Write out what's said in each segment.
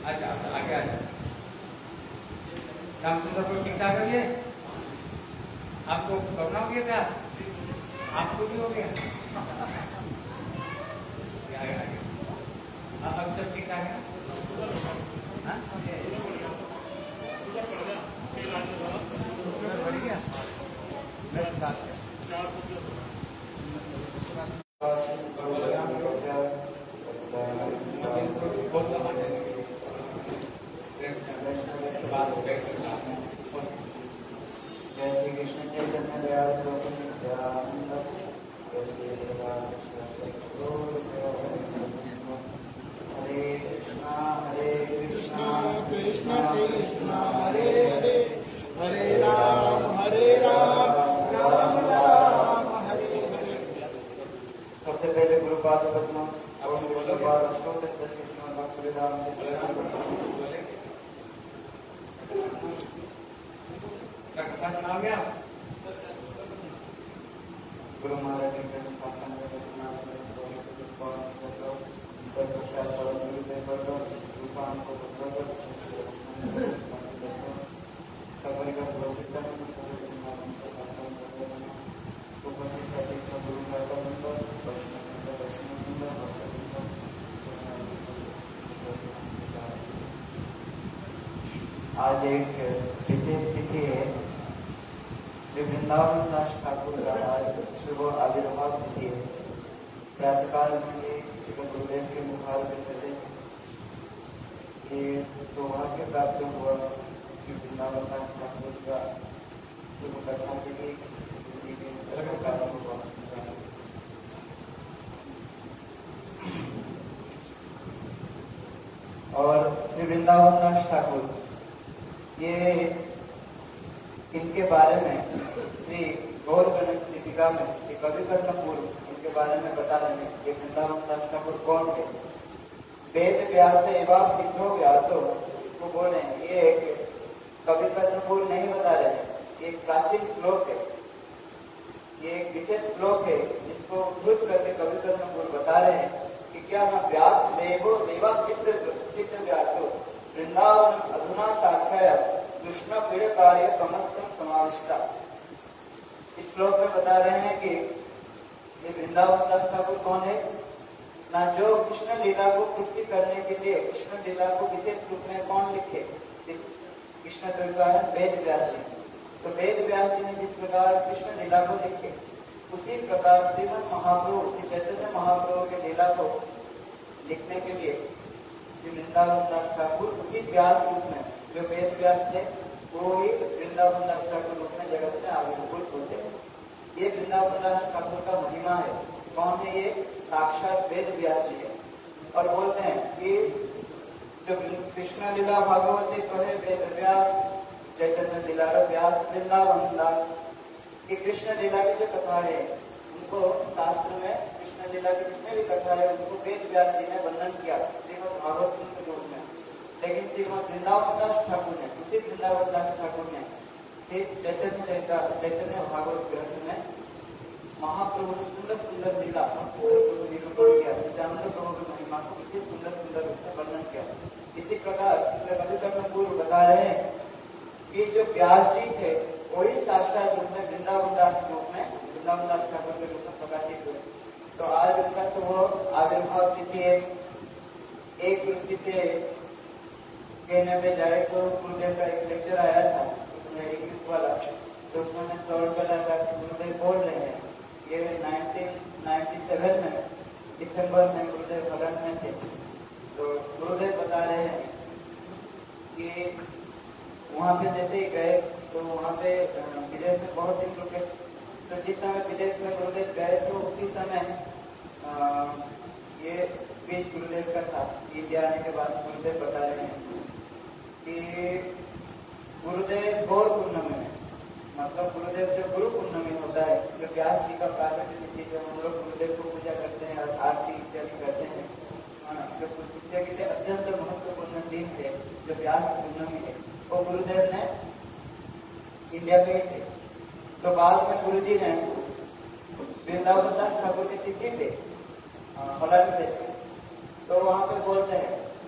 अच्छा आगे आ जाओ। श्याम सुंदर को ठीक ठाक है ये? आपको कोरोना हो गया क्या? आपको भी हो गया? अब सब ठीक ठाक है? बढ़ गया? जय श्री कृष्ण चैतन्य दयाल प्रभु नित्यानंद हरे कृष्णा कृष्णा कृष्णा हरे हरे हरे राम राम राम हरे हरे। सबसे पहले गुरुपाद पद्म एवं विष्णुपाद अष्टोत्तर कृष्ण भक्तिवेदांत सुना गया? गुरु महाराज के आज एक विशेष तिथि है। श्री वृंदावन दास ठाकुर का आज शुभ आविर्भाव तिथि है। प्रातःकाल में ये गुरुदेव के मुखार में चले ये सौभाग्य प्राप्त हुआ कि वृंदावन दास ठाकुर का शुभ कथा तिथि प्रारंभ हुआ। और श्री वृंदावन दास ठाकुर ये इनके बारे में श्री गौर गणेश दीपिका में कवि करना पूर्व इनके बारे में बता रहे हैं कि वृंदावन दास ठाकुर कौन थे। वेद व्यास एवं सिद्धो व्यासो इसको बोल रहे हैं। ये एक कवि कर्णपुर नहीं बता रहे हैं, ये एक प्राचीन श्लोक है, ये एक विशेष श्लोक है जिसको उद्धृत करके कवि कर्णपुर बता रहे हैं कि क्या न व्यास देवो देवा सिद्ध व्यासो वृंदावन अधुना साख्याय कृष्ण पीड़काय कमस्तम समाविष्टा। इस श्लोक में बता रहे हैं कि ये वृंदावन दास ठाकुर कौन है ना, जो कृष्ण लीला को पुष्टि करने के लिए कृष्ण लीला को विशेष रूप में कौन लिखे? कृष्ण द्वैपायन वेद व्यास जी। तो वेद व्यास जी ने जिस प्रकार कृष्ण लीला को लिखे उसी प्रकार श्रीमद् महाप्रभु श्री चैतन्य महाप्रभु के लीला को लिखने के लिए श्री वृंदावन दास ठाकुर उसी व्यास रूप में जो वेद व्यास थे वो ही वृंदावन दास ठाकुर रूप में जगत में आविर्भूत होते हैं। ये वृंदावन दास ठाकुर का महिमा है। कौन है ये? साक्षात वेद व्यास जी है। और बोलते हैं कि जो कृष्ण लीला भागवती कहे वेद व्यास चैतन्य लीला व्यास वृंदावन दास। कि कृष्ण लीला की जो कथा है उनको शास्त्र में कृष्ण लीला की जितने भी कथा है उनको वेद व्यास जी ने वर्णन किया श्रीमद् भागवत के रूप में। लेकिन श्रीमद् वृंदावन दास ठाकुर ने उसी वृंदावन दास ठाकुर ने चैतन्य भागवत ग्रंथ में महाप्रभु ने सुंदर सुंदर लीला निरूपण किया। नित्यानंद प्रभु की महिमा को इसी सुंदर सुंदर रूप में वर्णन किया। इसी प्रकार कवि कर्णपुर बता रहे हैं कि जो व्यास जी थे वही साक्षात रूप में वृंदावन दास रूप में वृंदावन दास ठाकुर के रूप में प्रकाशित हुए। तो आज उनका शुभ आविर्भाव तिथि है। एक दृष्टि से कहने में जाए तो गुरुदेव का एक लेक्चर आया था उसमें इंग्लिश वाला, तो उसमें मैं सॉल्व कर रहा था कि गुरुदेव बोल रहे हैं ये 1997 में दिसंबर में गुरुदेव हलन में थे। तो गुरुदेव बता रहे हैं कि वहाँ पे जैसे ही गए तो वहाँ पे विदेश में बहुत दिन रुके। तो जिस समय विदेश में गुरुदेव गए तो उसी समय ये स्पीच गुरुदेव का था। इंडिया आने के बाद गुरुदेव बता रहे हैं कि गुरुदेव गौर पूर्णिमा में, मतलब गुरुदेव जो गुरु पूर्णिमा होता है, जो व्यास जी का प्राकट्य तिथि जब हम लोग गुरुदेव को पूजा करते हैं और आरती इत्यादि करते हैं, जो शिक्षा के लिए अत्यंत महत्वपूर्ण दिन है जो व्यास पूर्णिमा है, वो गुरुदेव ने इंडिया में ही थे। तो बाद में गुरुजी ने वृंदावन दास ठाकुर की तिथि पे हलन पे थे। तो वहाँ पे बोलते हैं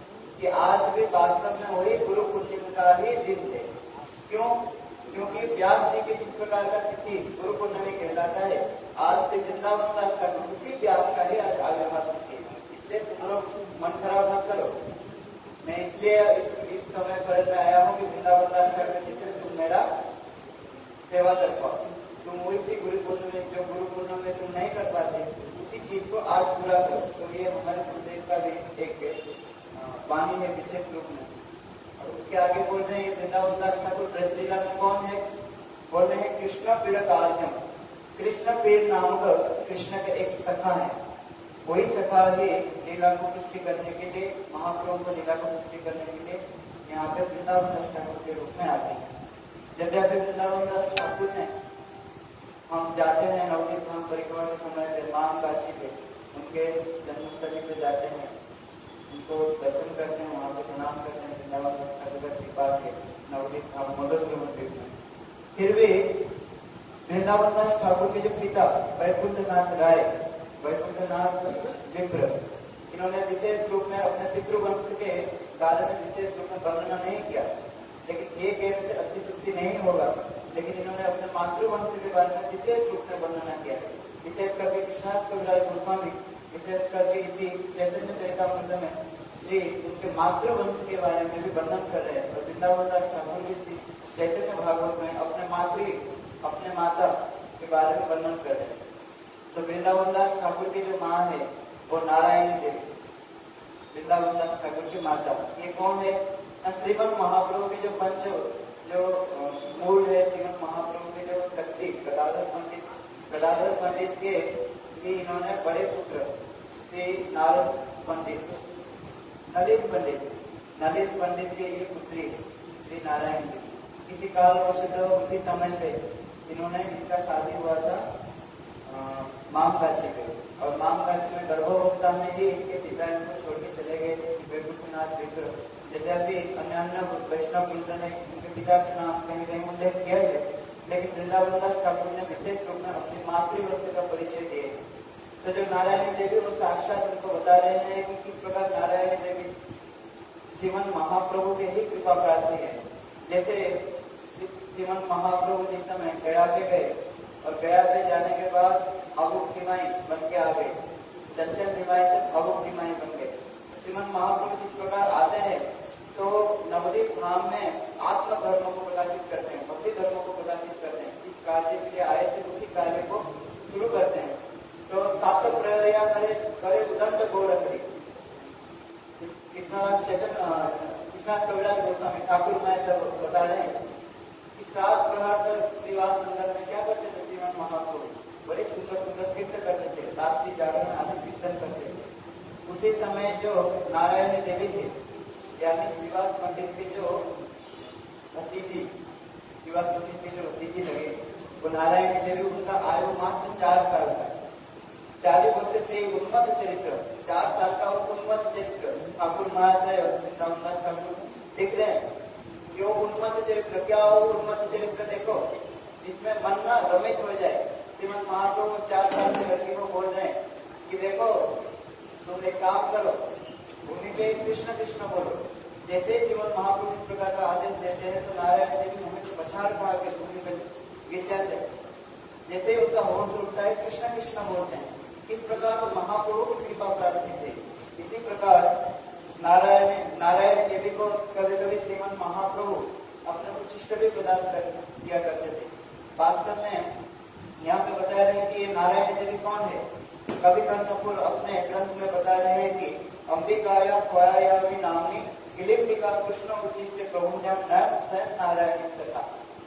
कि आज भी वास्तव में वही गुरु पूर्णिमा का ही दिन है। क्यों? क्योंकि व्यास जी के जिस प्रकार का तिथि गुरु पूर्णिमा कहलाता है, आज से वृंदावन दास ठाकुर उसी व्यास का ही आज आविर्भाव तिथि है। इसलिए तुम लोग मन खराब मत करो। मैं इसलिए इस समय पर मैं आया हूँ कि वृंदावन दास ठाकुर से तुम मेरा सेवा कर पाओ। तुम वही गुरु पूर्णिमा जो गुरु पूर्णिमा में तुम नहीं कर पाते, उसी चीज को आज पूरा करो। तो ये हमारे गुरुदेव का भी एक वाणी है विशेष रूप में। और उसके आगे बोल रहे हैं वृंदावन दास ठाकुर ब्रजलीला में कौन है? बोल रहे हैं कृष्ण पीड़कार्जन। कृष्ण पीड़ नामक कृष्ण के एक सखा है, वही सखा ही लीला को पुष्टि करने के लिए, महाप्रभु को लीला को पुष्टि करने के लिए यहाँ पे वृंदावन दास ठाकुर के रूप में आते हैं। यद्यपि वृंदावन दास ठाकुर ने, हम जाते हैं नवदीप धाम परिक्रमा के समय पे माम काशी पे उनके जन्मस्थली पे जाते हैं, उनको दर्शन करते हैं, वहाँ पे प्रणाम करते हैं वृंदावन दास ठाकुर का कृपा के नवदीप धाम मदद में। फिर भी वृंदावन दास ठाकुर के जो पिता वैकुंठनाथ राय, वैकुंठनाथ विप्र, इन्होंने विशेष रूप में अपने पितृवंश के बारे में विशेष रूप में वर्णना नहीं किया, लेकिन ये कहने से अतिशुक्ति नहीं होगा। लेकिन इन्होंने अपने मातृवंश के बारे में विशेष रूप से वर्णना किया है। विशेष करके कृष्णास कविराज गोस्वामी, विशेष करके इसी चैतन्य चरितामृत में श्री उनके मातृवंश के बारे में भी वर्णन कर रहे हैं। और वृंदावन दास ठाकुर भी श्री चैतन्य भागवत में अपने माता के बारे में वर्णन कर रहे हैं। तो वृंदावन दास ठाकुर की जो माँ है वो नारायणी देवी, वृंदावन दास ठाकुर की माता। ये कौन है? श्रीमद महाप्रभु के जो मूल है, श्रीमद महाप्रभु के जो शक्ति गदाधर पंडित के भी इन्होंने बड़े पुत्र श्री नारद पंडित, नलिन पंडित की ये पुत्री श्री नारायण जी। किसी कालवश उसी समय पे इन्होंने इनका शादी हुआ था मामकाछी पे, और मामकाछी में गर्भावस्था में ही इनके पिता इनको छोड़ के चले गए थे वैकुंठनाथ विप्र। यद्यपि अन्य वैष्णव वृंद ने उनके पिता के नाम कहीं कहीं उल्लेख किया है, लेकिन वृंदावन दास ठाकुर ने विशेष रूप में अपनी मातृवंश का परिचय दिए। तो जो नारायणी देवी वो साक्षात उनको बता रहे हैं कि किस प्रकार नारायणी देवी श्रीमन महाप्रभु के ही कृपा प्रार्थी है। जैसे श्रीमन महाप्रभु जिस समय गया पे गए और गया पे जाने के बाद भावुक निमाई बन के आ गए, चंचल निमाई से भावुक निमाई बन गए। श्रीमन महाप्रभु जिस प्रकार आते हैं तो नवदीप धाम में आत्म धर्मों को प्रकाशित करते हैं, भक्ति धर्मों को प्रकाशित करते हैं। जिस कार्य के लिए आए थे उसी कार्य को शुरू करते हैं। तो सात प्रहरिया करे उदंड गोरखरी, कृष्णास कविराज गोस्वामी ठाकुर महर्षि बता रहे हैं कि 7 प्रहर तक श्रीवास संदर्भ में क्या करते थे श्रीमन महाप्रभु? बड़े सुंदर सुंदर कीर्तन करते थे, रात्रि जागरण आदि कीर्तन करते थे। उसी समय जो नारायणी देवी थे, यानी श्रीवास पंडित की जो भतीजी, श्रीवास पंडित की जो भतीजी लगे, वो नारायणी देवी, उनका आयु मात्र 4 साल का। 40 वर्ष से उन्मत्त चरित्र, 4 साल का उन्मत्त चरित्र ठाकुर महाशय वृंदावन दास ठाकुर दिख रहे हैं। क्यों उन्मत्त चरित्र? क्या हो उन्मत्त चरित्र? देखो, जिसमें मन न रमित हो जाए। श्रीमद महाप्रभु 4 साल के लड़के को बोल रहे हैं कि देखो तुम एक काम करो, भूमि पे कृष्ण कृष्ण बोलो। जैसे श्रीमद महाप्रभु इस प्रकार का आदेश देते हैं तो नारायण देवी भूमि को पछाड़ पा के भूमि पे गिर जाते हैं। जैसे ही उनका होश उठता है कृष्ण कृष्ण बोलते हैं। इस प्रकार वो महाप्रभु की कृपा प्राप्ति थे। इसी प्रकार नारायण देवी को कभी कभी श्रीमद महाप्रभु अपने उच्छिष्ट भी प्रदान किया करते थे। वास्तव में यहाँ पे बता रहे हैं कि ये नारायण देवी कौन है? कवि कर्णपुर अपने ग्रंथ में बता रहे हैं कि अंबिकाया स्वयायामी नामनी किलिंबिका कृष्ण उच्चिष्ट प्रभु नारायण तथा।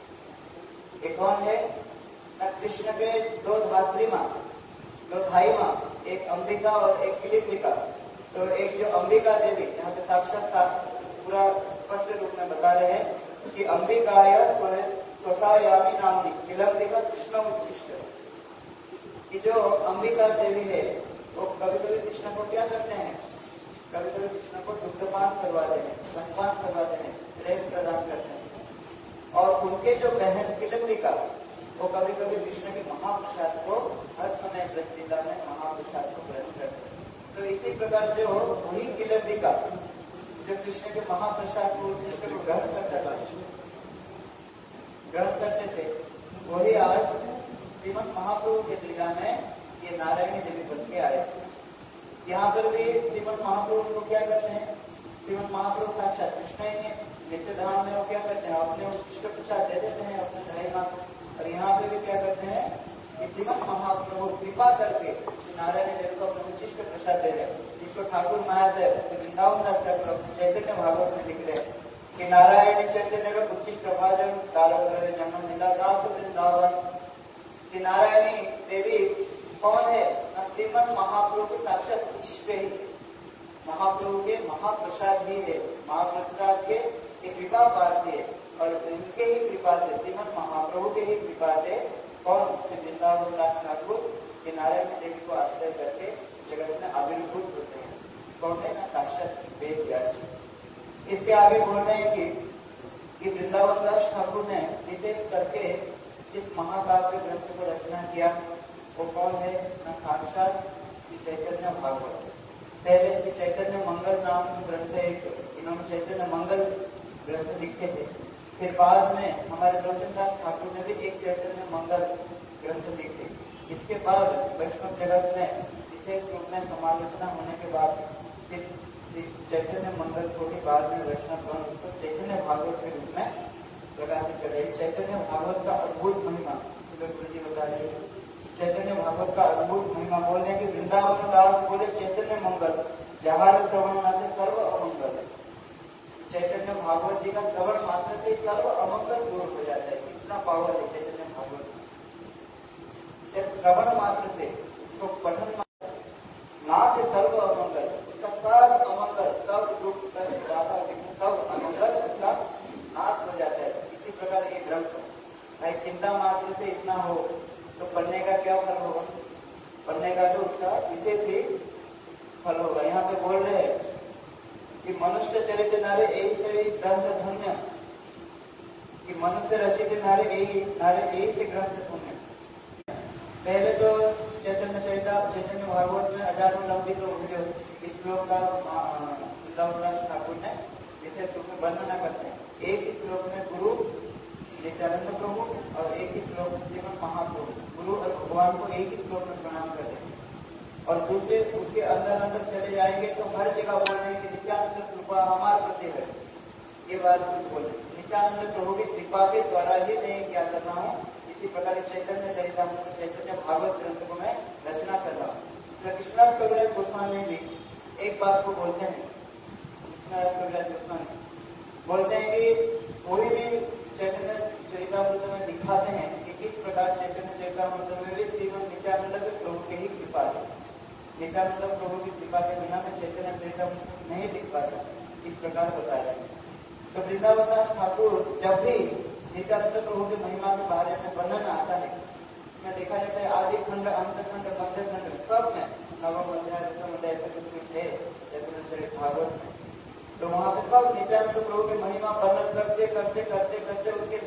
ये कौन है? कृष्ण के 2 धात्री माँ, 2 भाई माँ, एक अंबिका और एक किलिंबिका। तो एक जो अंबिका देवी, यहाँ पे साक्षात पूरा स्पष्ट रूप में बता रहे हैं कि अंबिकाया स्वयायामी नामनी किलिंबिका कृष्ण उच्चिष्ट। कि जो अंबिका देवी है वो कभी कभी कृष्ण को क्या करते हैं? कभी कभी कृष्ण को दुग्धपान करवाते हैं, स्तनपान करवाते हैं, प्रेम प्रदान करते हैं। और उनके जो बहन किलिंबिका वो कभी कभी कृष्ण के महाप्रसाद को हर समय ब्रजलीला में महाप्रसाद को ग्रहण करते हैं। तो इसी प्रकार जो वही किलिंबिका जो कृष्ण के महाप्रसाद को उद्दिष्ट को ग्रहण करते थे, वही आज श्रीमद महाप्रभु के लीला में ये नारायणी देवी बन के आए। यहाँ पर भी श्रीमद महाप्रभु को क्या करते हैं, श्रीमद महाप्रभु साक्षात कृष्ण ही है। नित्य धाम में वो क्या करते हैं, अपने उद्दिष्ट प्रसाद दे देते हैं अपने ढाई माँ को। और यहाँ पे भी क्या करते हैं कि श्रीमद महाप्रभु कृपा करके नारायणी देवी को अपने उद्दिष्ट प्रसाद दे रहे हैं, जिसको ठाकुर महाशय वृंदावन दास ठाकुर अपने चैतन्य भागवत में लिख रहे हैं कि नारायणी चैतन्य उच्चिष्ट भाजन तारक जन्म लीला दास वृंदावन। कि नारायणी देवी कौन है, श्रीमद महाप्रभु के साक्षात उच्चिष्ट ही, महाप्रभु के महाप्रसाद ही है, महाप्रसाद के कृपा पात्र है। और इनके ही कृपा से, श्रीमद महाप्रभु के ही कृपा से कौन, श्री वृंदावन दास ठाकुर के नारायण देवी को आश्रय करके जगत में आविर्भूत होते हैं। कौन है ना, साक्षात वेद व्यास जी। इसके आगे बोल रहे हैं कि वृंदावन दास ठाकुर ने विशेष करके जिस महाकाव्य ग्रंथ को रचना किया वो कौन है ना, साक्षात श्री चैतन्य भागवत। पहले श्री चैतन्य मंगल नाम ग्रंथ है, इन्होंने चैतन्य मंगल ग्रंथ लिखे थे। फिर बाद में हमारे लोचनदास ठाकुर ने भी एक चैतन्य मंगल ग्रंथ लिखे। इसके बाद वैष्णव जगत में विशेष रूप में समालोचना होने के बाद फिर चैतन्य मंगल को भी बाद में वैष्णव उसको चैतन्य भागवत के रूप में प्रकाशित कर रहे। चैतन्य भागवत का अद्भुत महिमा गुरु जी बता रहे हैं। चैतन्य भागवत का अद्भुत महिमा बोल रहे कि वृंदावन दास बोले चैतन्य मंगल जहार श्रवण से सर्व अमंगल। चैतन्य भागवत जी का श्रवण मात्र से सर्व अमंगल दूर हो जाता है। कितना पावर है चैतन्य भागवत, श्रवण मात्र से, उसको पठन ना से सर्व अमंगल, उसका सब अमंगल, सब दुख, बाधा विघ्न, सब अमंगल उसका नाश हो जाता है। इसी प्रकार ये ग्रंथ भाई चिंता मात्र से इतना हो तो पढ़ने का क्या फल होगा, पढ़ने का तो उसका विशेष ही फल होगा। यहाँ पे बोल रहे हैं कि मनुष्य चरित्र नारे यही से ग्रंथ धन्य, कि मनुष्य रचित नारे यही से ग्रंथ धन्य। पहले तो चैतन्य भागवत में हजारों लंबित तो इस श्लोक का वृंदावन ठाकुर ने विशेष रूप में वर्णना करते हैं। एक ही श्लोक में गुरु नित्यानंद प्रभु और एक ही श्लोक में श्रीमद महाप्रभु, गुरु और भगवान को एक ही श्लोक में प्रणाम करते हैं। और दूसरे उसके अंदर चले जाएंगे तो हर जगह बोल रहे हैं कि नित्यानंद कृपा हमारे प्रति है। ये बात कुछ बोल रहे, नित्यानंद प्रभु की कृपा के द्वारा ही मैं क्या कर रहा हूँ, इसी प्रकार चैतन्य चरितामृत चैतन्य भागवत ग्रंथ को मैं रचना कर रहा हूँ। तो कृष्णदास कविराज गोस्वामी भी एक बात को बोलते हैं, कृष्णदास कविराज गोस्वामी बोलते हैं कि कोई भी चैतन्य चरितामृत में दिखाते हैं कि किस प्रकार चैतन्य चरितामृत में भी श्रीमद नित्यानंद प्रभु के ही कृपा है। नित्यानंद प्रभु की कृपा के बिना में चैतन्य चरितामृत नहीं लिख पाता, इस प्रकार होता है। तो वृंदावन दास ठाकुर जब भी नित्यानंद प्रभु की महिमा के बारे में वर्णन आता है, इसमें देखा जाता है आदि खंड, अंत खंड, मध्य खंड, सब में नवम अध्याय, दसम अध्याय ऐसा कुछ है चैतन्य चरित भागवत में। तो वहाँ पे सब नित्यानंद प्रभु की महिमा वर्णन करते करते करते करते उनके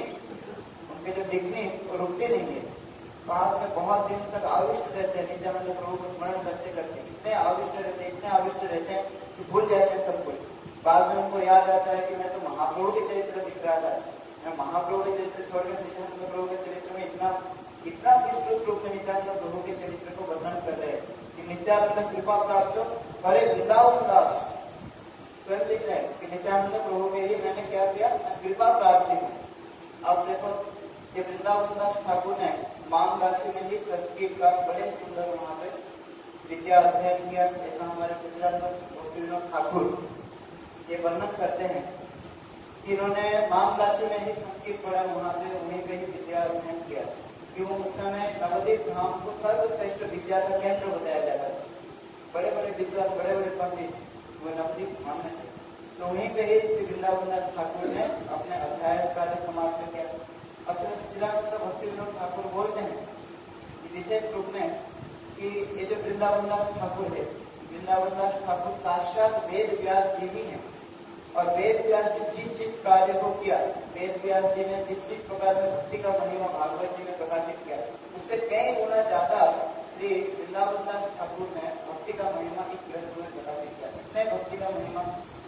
जो लिखनी वो रुकती नहीं है। बाद में बहुत दिन तक आविष्ट रहते हैं नित्यानंद प्रभु को स्मरण करते करते, इतने आविष्ट रहते हैं कि भूल जाते हैं सब कुछ। बाद में उनको याद आता है कि मैं तो महाप्रभु के चरित्र लिख रहा था, मैं महाप्रभु के चरित्र छोड़कर नित्यानंद प्रभु के चरित्र में इतना विस्तृत रूप में नित्यानंद प्रभु के चरित्र को वर्णन कर रहे हैं कि नित्यानंद कृपा प्राप्त करे वृंदावन दास। स्वयं लिख रहे हैं कि नित्यानंद प्रभु के ही मैंने क्या किया, कृपा प्राप्ति हूँ। अब देखो ये वृंदावन दास ठाकुर ने मामगाछी में ही संस्कृत का बड़े सुंदर वहाँ पे विद्या अध्ययन किया। ऐसा हमारे गुजरात ठाकुर ये वर्णन करते हैं कि इन्होंने मामगाछी में ही संस्कृत पढ़ा, वहाँ पे वहीं पे ही विद्या अध्ययन किया, कि वो उस समय नवदीप धाम को सर्वश्रेष्ठ विद्या का केंद्र बताया जाता था। बड़े बड़े विद्वान, बड़े बड़े पंडित वो नवदीप धाम में थे। तो वहीं पे ही श्री वृंदावन दास ठाकुर ने अपने अध्याय कार्य समाप्त किया। अब सच्चिदानंद भक्ति विनोद ठाकुर बोलते हैं विशेष रूप में कि ये जो वृंदावन दास ठाकुर है, वृंदावन दास ठाकुर साक्षात वेद व्यास जी ही है। और वेद व्यास जी जिस कार्य को किया, वेद व्यास जी ने जिस प्रकार में भक्ति का महिमा भागवत जी में प्रकाशित किया, उससे कई गुना ज्यादा श्री वृंदावन दास ठाकुर ने भक्ति का महिमा इस ग्रंथ में प्रकाशित किया। इतने भक्ति का महिमा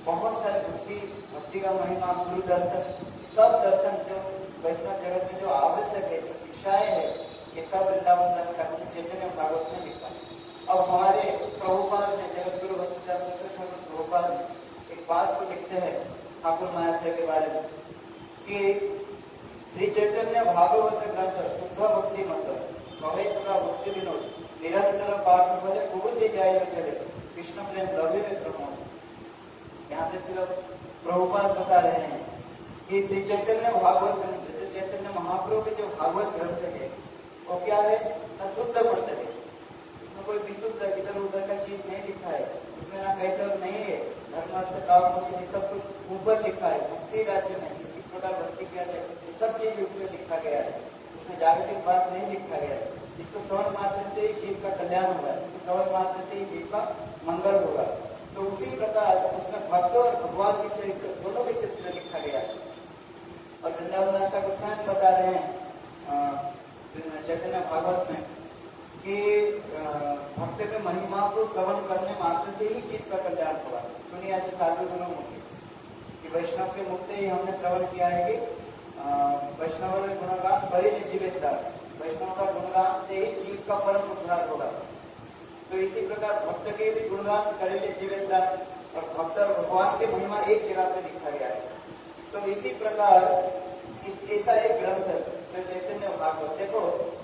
बहुत सारे भक्ति का महिमा, गुरु दर्शन, सब दर्शन जो वैष्णव जगत में जो आवश्यक है, जो शिक्षाएं है, ये सब वृंदावन दास ठाकुर चैतन्य भागवत में लिखा है। अब हमारे प्रभुपाद ने, जगत गुरु भक्तिदास ठाकुर प्रभुपाद ने एक बात को लिखते हैं ठाकुर महाशय के बारे में कि श्री चैतन्य भागवत ग्रंथ शुद्ध भक्ति मंत्र कहे सदा भक्ति विनोद निरंतर पाठ बोले कुबुद्धि जाए चले कृष्ण प्रेम लवे में प्रमोद। यहाँ पे सिर्फ प्रभुपाद बता रहे हैं कि श्री चैतन्य भागवत ग्रंथ, जो चैतन्य महाप्रभु के जो भागवत ग्रंथ है वो क्या है ना, शुद्ध ग्रंथ है। इसमें कोई विशुद्ध इधर उधर का चीज नहीं लिखा है, इसमें ना कहते और नहीं है धर्म अर्थ काम सब कुछ ऊपर लिखा है। भक्ति राज्य में किस प्रकार भक्ति किया जाए सब चीज उसमें लिखा गया है, उसमें जागतिक बात नहीं लिखा गया है। जिसको श्रवण मात्र से ही जीव का कल्याण होगा, जिसको श्रवण मात्र से ही जीव का मंगल होगा। तो उसी प्रकार उसमें भक्त और भगवान के चरित्र, दोनों के चरित्र लिखा गया है। और वृंदावन दास ठाकुर स्वयं बता रहे हैं चैतन्य भागवत में कि भक्त के महिमा को श्रवण करने मात्र से ही जीव का कल्याण होगा। सुनिए आज साधु गुरु मुखी कि वैष्णव के मुख से ही हमने श्रवण किया है कि वैष्णव गुणगान परिज जीवित, वैष्णव का गुणगान से ही जीव का परम उद्धार होगा। तो इसी प्रकार भक्त के भी गुणगान करेले जीवित और भक्त और भगवान की महिमा एक जगह पे लिखा गया है। तो इसी प्रकार ऐसा एक ग्रंथ जो चैतन्य भागवत, देखो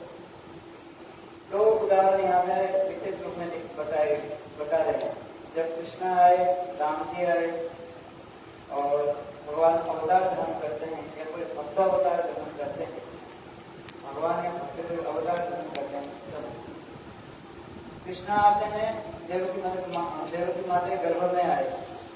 दो उदाहरण यहाँ में विशेष रूप में बता रहे हैं। जब कृष्ण आए, राम जी आए और भगवान अवतार ग्रहण करते हैं या कोई भक्त अवतार ग्रहण करते हैं, भगवान या भक्त कोई अवतार ग्रहण करते हैं, कृष्ण आते हैं देवकी माता के गर्भ में आए,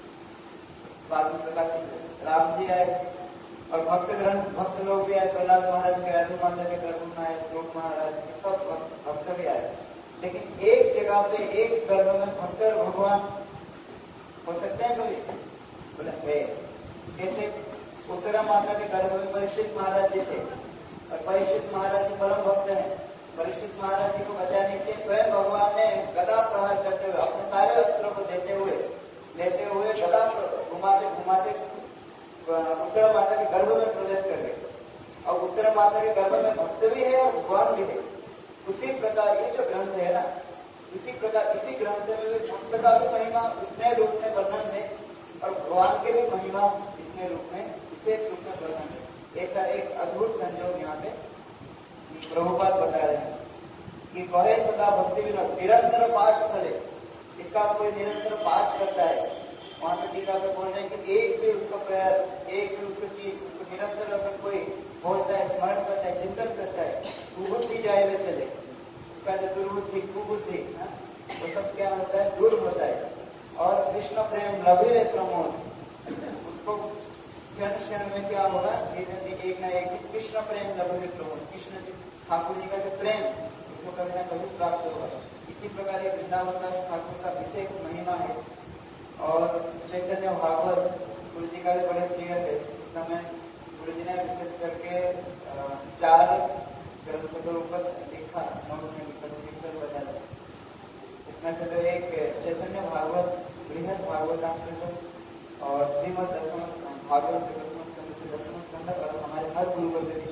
बाद में प्रकाशित राम जी आए और भक्त लोग भी आए, प्रहलाद महाराज के आदि माता के गर्भ में आए, ध्रुव महाराज, सब भक्त भी आए। लेकिन एक जगह पे एक गर्भ में भक्त और भगवान हो सकते हैं कभी? बोले है। जैसे उत्तरा माता के गर्भ में परीक्षित महाराज जी थे और परीक्षित महाराज जी परम भक्त हैं। परीक्षित महाराज जी को बचाने के लिए स्वयं भगवान ने गदा प्रहार करते हुए, अपने सारे अस्त्रों को लेते हुए गदा घुमाते उत्तरा माता के गर्भ में प्रवेश कर गए। और उत्तरा माता के गर्भ में भक्त भी है और भगवान भी है। उसी प्रकार ये जो ग्रंथ है ना, इसी प्रकार इसी ग्रंथ में भी भक्त का भी महिमा इतने रूप में वर्णन है और भगवान के भी महिमा इतने रूप में, विशेष रूप में वर्णन है। ऐसा एक अद्भुत संयोग यहाँ पे प्रभुपाद बता रहे हैं कि कहे सदा भक्ति विनोद निरंतर पाठ करे। इसका कोई निरंतर पाठ करता है, वहां पे टीका पे बोल रहे हैं कि एक भी उसका प्रयास, एक भी उसको चीज उसको निरंतर अगर कोई बोलता है, स्मरण करता है, चिंतन करता है, कुबुद्धि जाए वे चले। उसका जो दुर्बुद्धि कुबुद्धि वो सब क्या होता है, दूर होता है। और कृष्ण प्रेम लभे प्रमोद, उसको क्षण में क्या होगा, एक ना एक कृष्ण प्रेम लभे प्रमोद, कृष्ण जी ठाकुर जी का जो प्रेम उसको कभी ना कभी प्राप्त होगा। इसी प्रकार ये वृंदावन दास ठाकुर का विशेष महिमा है। और चैतन्य भागवत गुरु जी का भी बड़े प्रिय है। उस समय गुरु जी ने विशेष करके 4 ग्रंथों के ऊपर लिखा, नोट में लिखकर बताया। इसमें से तो एक चैतन्य भागवत बृहद भागवत और श्रीमद दशम भागवत दशम स्कंद और हमारे हर गुरु को लिखी।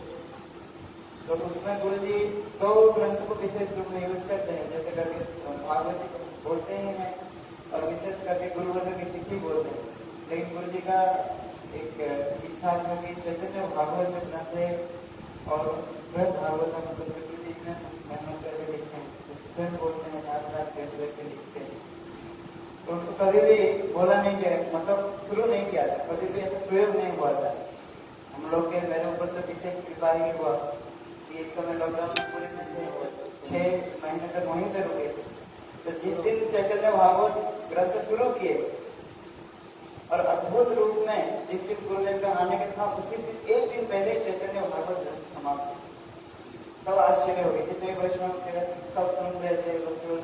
तो उसमें गुरु जी 2 ग्रंथ को विशेष रूप में यूज करते हैं, जैसे करके भागवत जी बोलते ही हैं और विशेष करके गुरुवर्ग की तिथि बोलते हैं। लेकिन गुरु जी का एक इच्छा था कि चैतन्य भागवत में ग्रंथ है और बृहद भागवत मतलब गुरु जी ने मेहनत करके लिखे हैं, स्वयं बोलते हैं, रात करके लिखते हैं। तो उसको कभी भी बोला नहीं गया, मतलब शुरू नहीं किया था, कभी भी ऐसा प्रयोग नहीं हुआ था। हम लोग के मेरे ऊपर तो विशेष कृपा ही हुआ कि इस समय लॉकडाउन पूरे में थे, 6 महीने तक वहीं पे रुके। तो जिस दिन चैतन्य भागवत ग्रंथ शुरू किए और अद्भुत रूप में जिस दिन गुरुदेव का आने का था, उसी दिन एक दिन पहले चैतन्य भागवत ग्रंथ समाप्त। सब आश्चर्य हो गए, जितने वैष्णव थे सब सुन रहे थे,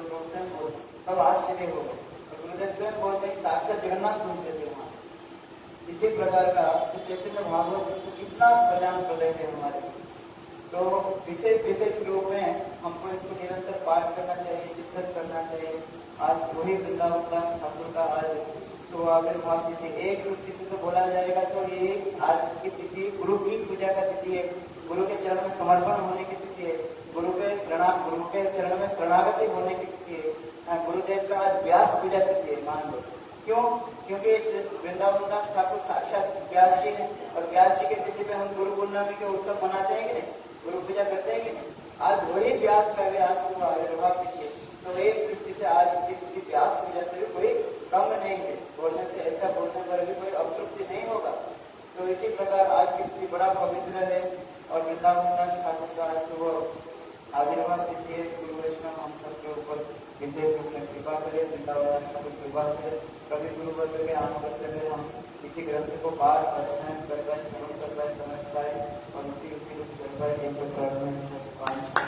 सब आश्चर्य हो गए। तो गुरुदेव स्वयं बोलते हैं साक्षात जगन्नाथ सुनते थे वहाँ। इसी प्रकार का चैतन्य भागवत कितना कल्याण प्रदय है हमारे। तो विशेष रूप में हमको इसको निरंतर पाठ करना चाहिए, चिंतन करना चाहिए। आज वही वृंदावन दास ठाकुर का आज तो आविर्भाव तिथि एक दृष्टि से तो बोला जाएगा तो ये आज की तिथि गुरु की पूजा का तिथि है, गुरु के चरण में समर्पण होने की तिथि है, गुरु के चरण में शरणागति होने की तिथि है। गुरुदेव का आज व्यास पूजा तिथि है मान लो। क्यों? क्योंकि वृंदावन दास ठाकुर साक्षात व्यास जी है और व्यास जी के तिथि पे हम गुरु पूर्णिमा के उत्सव मनाते हैं कि नहीं, गुरु पूजा करते हैं कि नहीं। आज वही व्यास का व्यास हुआ आविर्भाव तिथि है, तो एक दृष्टि से आज की तिथि व्यास पूजा से भी कोई कम नहीं है, बोलने से ऐसा बोलने पर भी कोई अतृप्ति नहीं होगा। तो इसी प्रकार आज की तिथि बड़ा पवित्र है और वृंदावन दास ठाकुर का आज वो आविर्भाव तिथि है। गुरु वैष्णव हम सबके ऊपर विशेष रूप में कृपा करे, वृंदावन दास ठाकुर कृपा करे। कभी गुरु वर्ग के आम करते हुए हम इसी ग्रंथ को पाठ अध्ययन कर पाए, श्रवण कर पाए, समझ पाए और उसी रूप कर पाए, जैसे प्रार्थना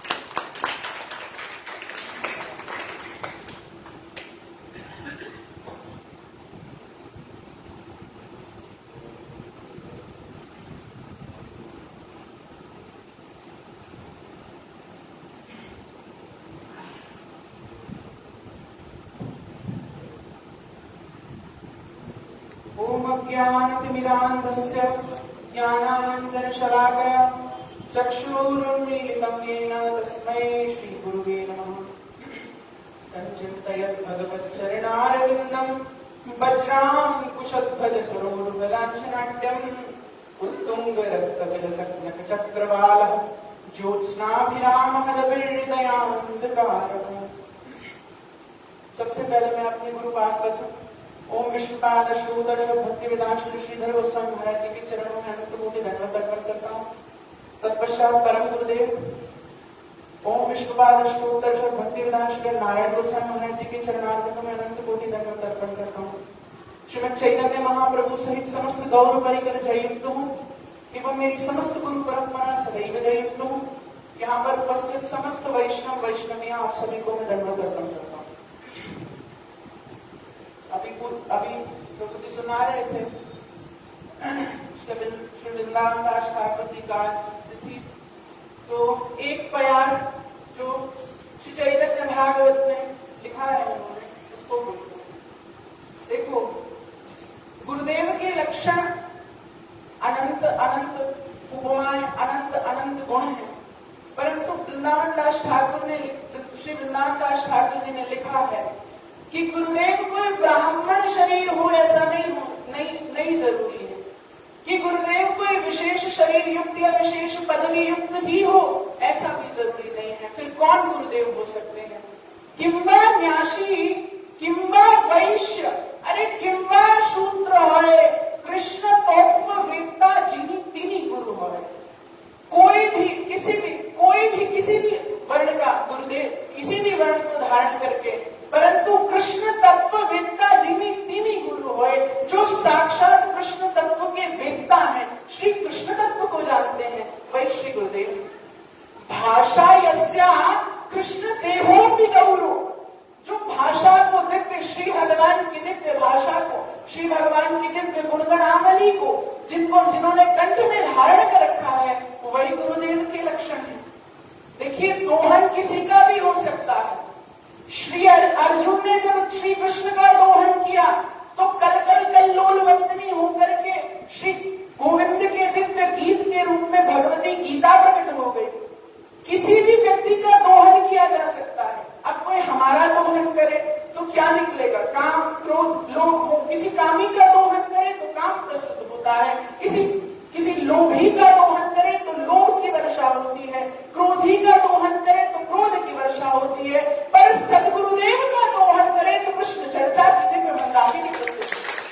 ज्ञानतिमिरान्धस्य ज्ञानाञ्जनशलाकया चक्षुरुन्मीलितं येन तस्मै श्रीगुरुवे नमः। सञ्चिन्तयत् भगवच्चरणारविन्दं वज्राङ्कुशध्वज सरोरुहलाञ्छनाट्यम् उत्तुङ्गरक्तविलसज्ञकचक्रवालः ज्योत्स्नाभिरामहृदयान्धकारः। सबसे पहले मैं अपने गुरु पाद ओम विष्णुपाद श्रीधर भक्ति वेदांत श्रीधर गोस्वामी महाराज जी के चरणों में अनंत कोटि धन्यवाद अर्पण करता हूँ। तत्पश्चात परम गुरुदेव ओम विष्णुपाद श्रीधर भक्ति वेदांत श्री नारायण गोस्वामी महाराज जी के चरणार्विंदों में अनंत कोटि धन्यवाद अर्पण करता हूँ। श्रीमद चैतन्य महाप्रभु सहित समस्त गौर परिकर जययुक्त हूँ एवं मेरी समस्त गुरु परंपरा सदैव जययुक्त हूँ। यहाँ पर उपस्थित समस्त वैष्णव वैष्णवियां आप सभी को मैं धन्यवाद अर्पण करता हूँ। अभी प्रकृति सुना रहे थे श्री वृंदावन दास ठाकुर जी का तिथि, तो एक प्यार जो श्री चैतन्य भागवत में लिखा है उन्होंने उसको बोलते हैं। देखो गुरुदेव के लक्षण अनंत अनंत उपमाएं अनंत अनंत गुण है, परंतु वृंदावन दास ठाकुर ने श्री वृंदावन दास ठाकुर जी ने लिखा है कि गुरुदेव कोई ब्राह्मण शरीर हो ऐसा नहीं जरूरी है, कि गुरुदेव कोई विशेष शरीर युक्त या विशेष पदवी युक्त ही हो ऐसा भी जरूरी नहीं है। फिर कौन गुरुदेव हो सकते हैं? किंबा न्यासी किंबा वैश्य, अरे किंबा शूद्र है, कृष्ण तत्व वेत्ता जिन्हीं तीनी गुरु है। कोई भी किसी भी वर्ण का गुरुदेव, किसी भी वर्ण को धारण करके, परंतु कृष्ण तत्व वेत्ता जिन्हीं तीनी गुरु होए, जो साक्षात कृष्ण तत्व के वेत्ता हैं, श्री कृष्ण तत्व को जानते हैं, वही श्री गुरुदेव। भाषा यस्या कृष्ण देहोपि गौरो, जो भाषा को दिव्य श्री भगवान की दिव्य भाषा को, श्री भगवान की दिव्य गुणगणावली को जिन्होंने कंठ में धारण कर रखा है, वही गुरुदेव के लक्षण है। देखिए दोहन किसी का भी हो सकता है। श्री अर्जुन ने जब श्री कृष्ण का दोहन किया तो कल लोलवंतनी होकर के श्री गोविंद के दिव्य गीत के रूप में भगवती गीता प्रकट हो गई। किसी भी व्यक्ति का दोहन किया जा सकता है। अब कोई हमारा दोहन करे तो क्या निकलेगा? काम क्रोध लोभ। किसी कामी का दोहन करे तो काम प्रस्तुत होता है, किसी लोभी का दोहन करे तो लोभ की वर्षा होती है, क्रोधी का दोहन करे तो क्रोध की वर्षा होती है, पर सदगुरुदेव का दोहन करे तो कृष्ण चर्चा की दिव्य मंदाकिनी प्रस्तुत।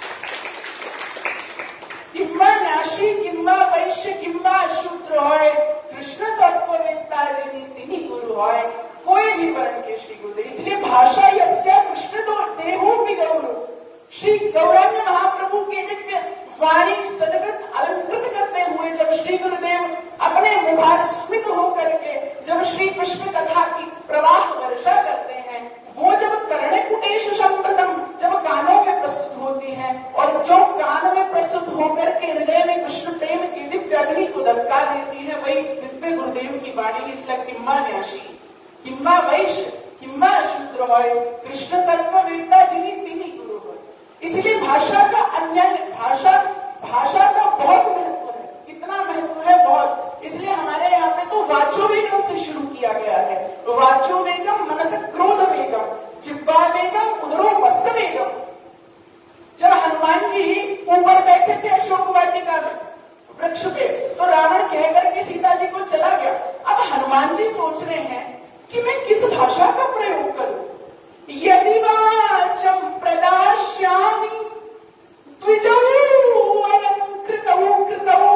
किंबा न्यासी किंबा वैश्य किंबा शूद्र है, कृष्ण तत्व वेत्ता जिन्हीं तीनी गुरु है, कोई भी वर्ण के श्री गुरुदेव। इसलिए भाषा यस्या कृष्ण तो देहो भी गौरव, श्री गौरांग महाप्रभु के दिव्य वाणी सदकृत अलंकृत करते हुए जब श्री गुरुदेव अपने मुखास्मित होकर के जब श्री कृष्ण कथा की प्रवाह वर्षा करते हैं, वो जब कर्णकुटेश संप्रतम जब कानों में प्रस्तुत होती है और जो कान में प्रस्तुत होकर के हृदय में कृष्ण प्रेम की दिव्य अग्नि को दबका देती है, वही दिव्य गुरुदेव की वाणी। इसलिए किम्बा न्यासी किम्बा वैश्य किम्बा शूद्र है, कृष्ण तत्व वेत्ता जिन्हीं तीनी गुरु है। इसलिए भाषा का भाषा का बहुत महत्व है, इतना महत्व है बहुत। इसलिए हमारे यहाँ पे तो वाचो वेगम से शुरू किया गया है। वाचो वेगम मनस क्रोध वेगम, जिह्वा वेगम उदरो वस्त वेगम। जब हनुमान जी ऊपर बैठे थे अशोक वाटिका में वृक्ष पे, तो रावण कहकर के सीता जी को चला गया। अब हनुमान जी सोच रहे हैं कि मैं किस भाषा का प्रयोग करूं। यदि वाचम प्रदास्यामि द्विजौ अलंकृतौ कृतौ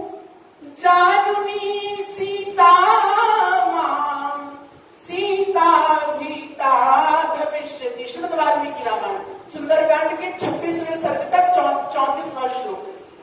जानुनी सीता मां सीता भीता भविष्यति। श्रीमद् वाल्मीकि रामायण सुंदरकांड के 26वें सर्ग का 34वां श्लोक।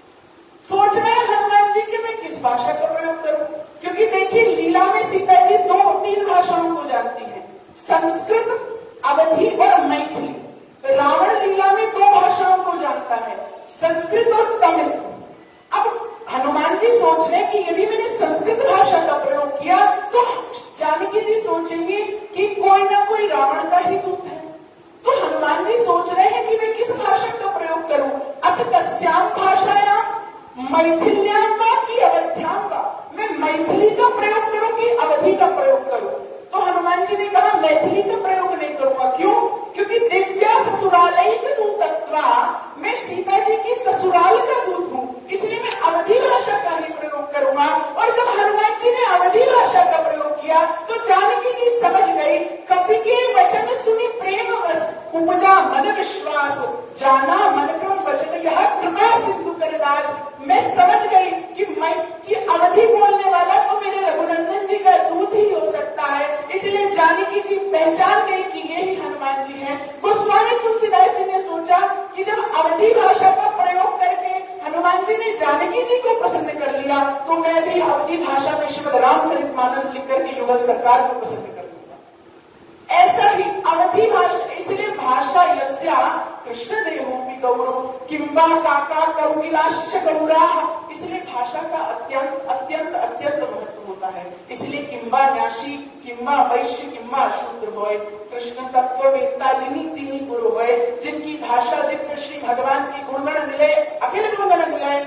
सोच रहे हैं हनुमान जी कि मैं किस भाषा का प्रयोग करूं, क्योंकि देखिए लीला में सीता जी 2-3 भाषाओं को जानती हैं, संस्कृत, अवधी और मैथिली। रावण लीला में 2 भाषाओं को जानता है, संस्कृत और तमिल। अब हनुमान जी सोच रहे हैं कि यदि मैंने संस्कृत भाषा का प्रयोग किया तो जानकी जी सोचेंगे कि कोई ना कोई रावण का ही दूत है। तो हनुमान जी सोच रहे हैं कि मैं किस भाषा का प्रयोग करूं। अथ कस्याम भाषायाम मैथिल्याम वा की अवध्याम वा। मैं मैथिली का प्रयोग करूं कि अवधी का प्रयोग करूं। तो हनुमान जी ने कहा मैथिली का प्रयोग नहीं करूंगा। क्यों? क्योंकि दिव्या ससुरालय दूतत्वा, मैं सीता जी की ससुराल का दूत हूं, इसलिए मैं अवधी भाषा का ही प्रयोग करूंगा। और जब हनुमान जी ने अवधी भाषा का प्रयोग किया तो जानकी जी समझ गई, कपि के वचन सुनी प्रेम बस उपजा मन विश्वास, जाना मन क्रम वचन यह कृपा सिंधु करदास। मैं समझ गई कि अवधी बोलने वाला तो मेरे रघुनंदन जी का दूत ही हो सकता है। इसलिए जानकी जी पहचान गई कि ये ही हनुमान जी हैं। गोस्वामी तुलसीदास जी ने सोचा कि जब अवधी भाषा का प्रयोग करके हनुमान जी ने जानकी जी को प्रसन्न कर लिया, तो मैं भी अवधी भाषा में श्रीमद् रामचरितमानस लिख करके युगल सरकार को प्रसन्न कर लूंगा। ऐसा ही अवधी भाषा, इसलिए भाषा यस्या कृष्ण देहोपि गौरव किंबा काका कौगिलाश्च गौराः। इसलिए भाषा का अत्यंत अत्यंत अत्यंत महत्व होता है। इसलिए किंबा न्यासी, किंबा वैश्य, किंबा शूद्र होय, कृष्ण तत्व वेत्ता जिन्हीं तिन्हीं पुरु होय। जिनकी भाषा दिव्य श्री भगवान की गुणगण मिले, अखिल गुणगण मिले,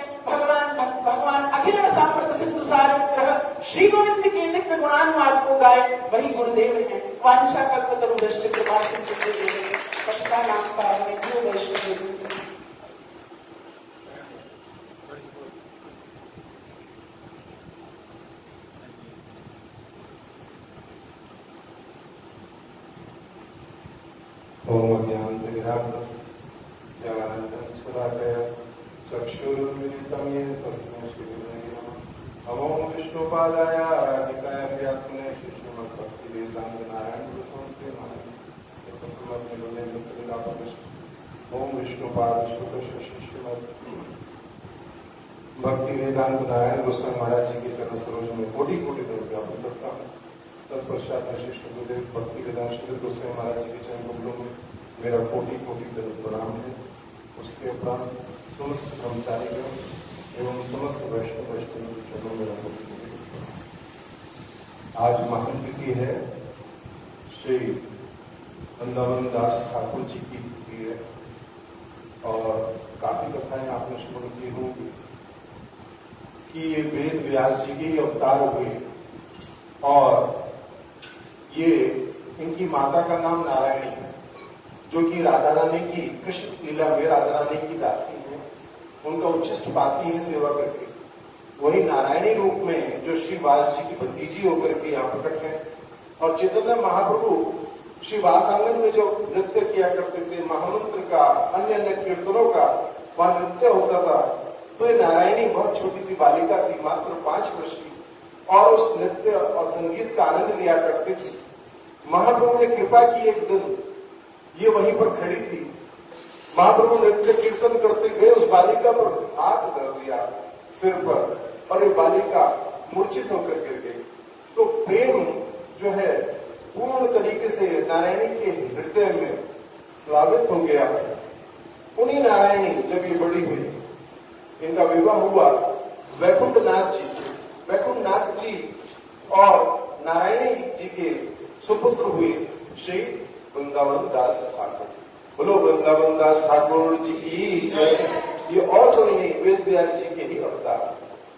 भगवान अखिल सामर्थ्य सिंधु सार श्री गोविंद के दिव्य गुणानुवाद को गाए, वही गुरुदेव है। वांछा कल्पतरुभ्यश्च कृपा सिंधुभ्यो पतितानां पावनेभ्यो वैष्णवेभ्यो। ओम ज्ञानतिमिरान्धस्य ज्ञानानन्दशलाकया चक्षुरुन्मिलितं येन तस्मै श्रीगुरवे नमः। ओम विष्णुपादाय आराधिकाय व्यात्मने श्रीमद्भक्तिवेदान्तनारायण गुरुसंस्कृते ओम विष्णुपाद श्रीमद् भक्ति वेदांत नारायण गोस्वामी महाराज जी के चरण सरोज में कोटि कोटि दंड ज्ञापन करता हूँ। तत्पश्चात श्रेष्ठ गुरुदेव भक्ति वेदांत श्री गोस्वामी महाराज जी के चरण कमलों में मेरा कोटि कोटि दंड प्रणाम है। उसके उपरांत समस्त ब्रह्मचारीगण एवं समस्त वैष्णव के चरणों में मेरा कोटि कोटि प्रणाम। आज महान तिथि है, श्री वृंदावन दास ठाकुर जी की तिथि है और काफी कथाएं आपने श्रवण की होंगी कि ये वेद व्यास जी के अवतार हुए और ये इनकी माता का नाम नारायणी है, जो कि राधा रानी की कृष्ण लीला में राधा रानी की दासी है। उनका उच्चिष्ट पाती है सेवा करके। वही नारायणी रूप में जो श्री वास जी की भतीजी होकर के यहाँ प्रकट है। और चैतन्य महाप्रभु श्री वासांगन में जो नृत्य किया करते थे, महामंत्र का, अन्य अन्य कीर्तनों का वहां नृत्य होता था, तो ये नारायणी बहुत छोटी सी बालिका थी, मात्र 5 वर्ष की, और उस नृत्य और संगीत का आनंद लिया करते थे। महाप्रभु ने कृपा की, एक दिन ये वहीं पर खड़ी थी। महाप्रभु नृत्य कीर्तन करते गए, उस बालिका पर हाथ धर दिया सिर पर और ये बालिका मूर्छित होकर गिर गई। तो प्रेम जो है पूर्ण तरीके से नारायणी के हृदय में प्लावित हो गया। उन्हीं नारायणी जब ये बड़ी हुई, इनका विवाह हुआ वैकुंठनाथ जी से। वैकुंठनाथ जी और नारायणी जी के सुपुत्र हुए श्री वृंदावन दास ठाकुर। बोलो वृंदावन दास ठाकुर जी की जय। ये और कोई नहीं, वेद व्यास जी के ही अवतार।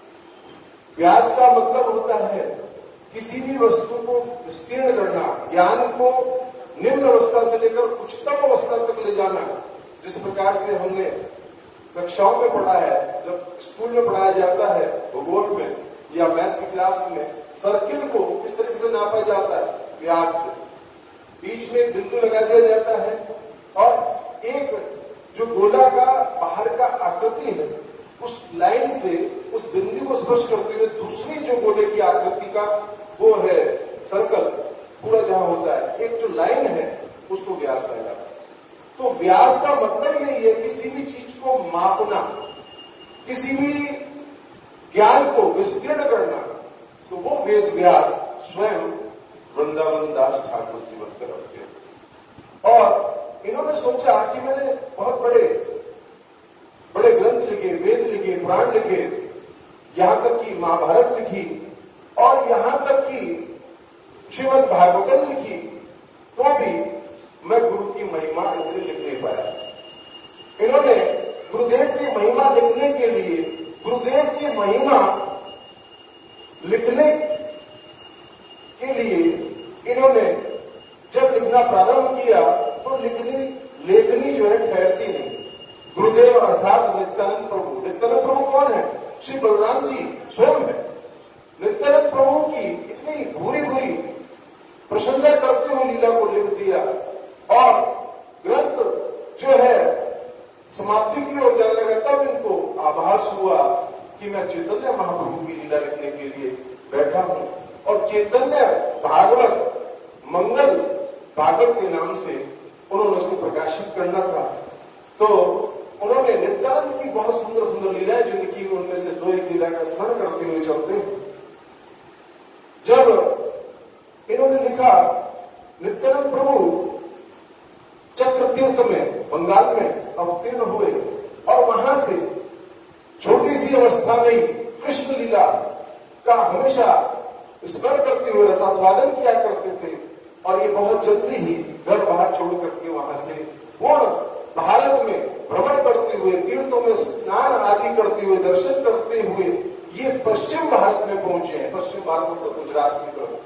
व्यास का मतलब होता है किसी भी वस्तु को विस्तीर्ण करना, ज्ञान को निम्न अवस्था से लेकर उच्चतम अवस्था तक ले जाना। जिस प्रकार से हमने कक्षाओं में पढ़ा है, जब स्कूल में पढ़ाया जाता है भूगोल में या मैथ्स की क्लास में, सर्किल को किस तरीके से नापा जाता है? व्यास से। बीच में एक बिंदु लगा दिया जाता है और एक जो गोला का बाहर का आकृति है, उस लाइन से उस बिंदु को स्पर्श करते हुए दूसरी जो गोले की आकृति का वो है सर्कल पूरा जहां होता है, एक जो लाइन है उसको व्यास कहा जाता है। तो व्यास का मतलब यही है किसी भी चीज को मापना, किसी भी ज्ञान को विस्तीर्ण करना। तो वो वेद व्यास स्वयं वृंदावन दास ठाकुर जी बनकर रखते। और इन्होंने सोचा कि मैंने बहुत बड़े बड़े ग्रंथ लिखे, वेद लिखे, पुराण लिखे, यहां तक कि महाभारत लिखी और यहां तक कि श्रीमद् भागवतम लिखी, तो भी मैं गुरु की महिमा इन्होंने लिख नहीं पाया। इन्होंने गुरुदेव की महिमा लिखने के लिए, गुरुदेव की महिमा लिखने के लिए इन्होंने जब लिखना प्रारंभ किया तो लेखनी जो है ठहरती नहीं। गुरुदेव अर्थात नित्यानंद प्रभु। नित्यानंद प्रभु कौन है? श्री बलराम जी स्वयं है। नित्यानंद प्रभु की इतनी भूरी भूरी प्रशंसा करते हुए लीला को लिख दिया और ग्रंथ जो है समाप्ति की ओर जाने लगा, तब इनको आभास हुआ कि मैं चैतन्य महाप्रभु की लीला लिखने के लिए बैठा हूं। और चैतन्य भागवत मंगल भागवत के नाम से उन्होंने उसको प्रकाशित करना था। तो उन्होंने नित्यानंद की बहुत सुंदर सुंदर लीलाएं जो लिखी, उनमें से दो एक लीला का स्मरण करते हुए चलते हैं। जब इन्होंने लिखा, नित्यानंद प्रभु चक्र तीर्थ में बंगाल में अवतीर्ण हुए और वहां से छोटी सी अवस्था में कृष्ण लीला का हमेशा स्मरण करते हुए रसास्वादन किया करते थे। और ये बहुत जल्दी ही घर बाहर छोड़ करके वहां से पूर्ण भारत में भ्रमण करते हुए, तीर्थों में स्नान आदि करते हुए, दर्शन करते हुए ये पश्चिम भारत में पहुंचे हैं। पश्चिम भारत में तो गुजरात की तरफ।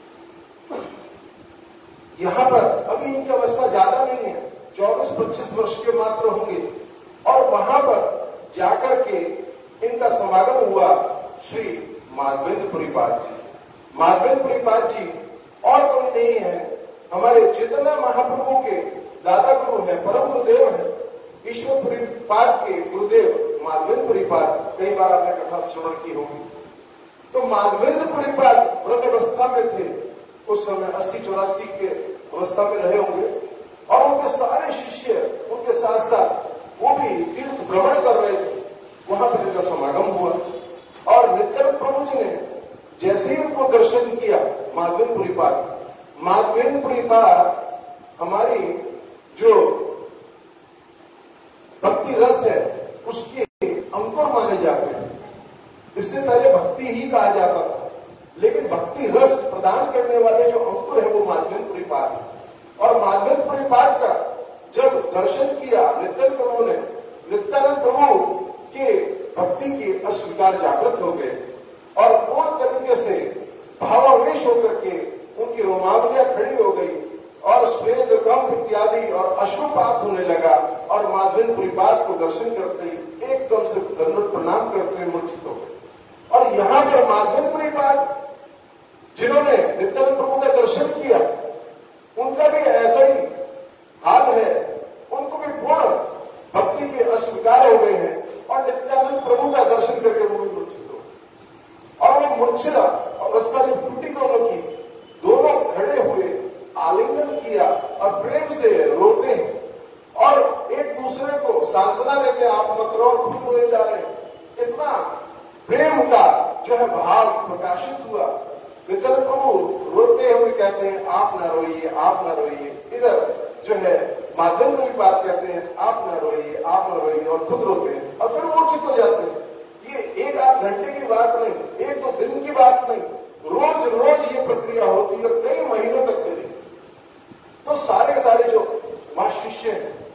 यहां पर अभी इनकी अवस्था ज्यादा नहीं है, 24-25 वर्ष के मात्र होंगे। और वहां पर जाकर के इनका समागम हुआ श्री माधवेंद्र पुरीपाद जी से। माधवेंद्र पुरीपाद जी और कोई नहीं है, हमारे चैतन्य महाप्रभु के दादा गुरु है, परम गुरुदेव है। ईश्वर पुरीपाद के गुरुदेव माधवेंद्र पुरीपाद, कई बार आपने कथा श्रवण की होगी। तो माधवेंद्र पुरीपाद व्रत अवस्था में थे उस समय, 80-84 के अवस्था में रहे होंगे। और उनके सारे शिष्य उनके साथ साथ वो भी तीर्थ भ्रमण कर रहे थे। वहां पर इनका समागम हुआ और नित्यानंद प्रभु जी ने जैसे ही उनको दर्शन किया, माधवेंद्र पुरीपाद हमारी जो भक्ति रस है उसके अंकुर माने जाते हैं। इससे पहले भक्ति ही कहा जाता था, लेकिन भक्ति रस प्रदान करने वाले जो अंकुर है वो माधवेंद्र पुरीपाद है। और माधवेंद्र पुरीपाद का जब दर्शन किया नित्यानंद प्रभु ने, नित्यानंद प्रभु के भक्ति के अस्वीकार जागृत हो गए और पूर्ण तरीके से भावावेश होकर के उनकी रोमावलियां खड़ी हो गई और स्वेद कंप इत्यादि और अश्रुपात होने लगा। और माधवेंद्र पुरीपाद को दर्शन करते ही एकदम से दंडवत प्रणाम करते हुए मूर्छित हो गए। और यहां पर माधवेंद्र पुरीपाद जिन्होंने नित्यानंद प्रभु का दर्शन किया, उनका भी ऐसा ही हाल है। उनको भी पूर्ण भक्ति के अस्वीकार हो गए हैं और नित्यानंद प्रभु का दर्शन करके वो भी मूर्छित हो। और वो मूर्छित अवस्था जब टूटी दोनों की, दोनों खड़े हुए आलिंगन किया और प्रेम से रोते हैं और एक दूसरे को सांत्वना देते हैं, आप मत रो, खुद रोए जा रहे हैं। इतना प्रेम का जो है भाव प्रकाशित हुआ। नित्यानंद प्रभु रोते हुए कहते हैं, आप ना रोइए, आप ना रोइए। इधर जो है माधवेंद्र पुरीपाद कहते हैं, आप ना रोइए, आप ना रोइए, और खुद रोते हैं और फिर मूर्छित हो जाते हैं। ये 1-8 घंटे की बात नहीं, 1-2 दिन की बात नहीं, रोज रोज ये प्रक्रिया होती है, कई महीनों तक चली। तो सारे जो मां शिष्य हैं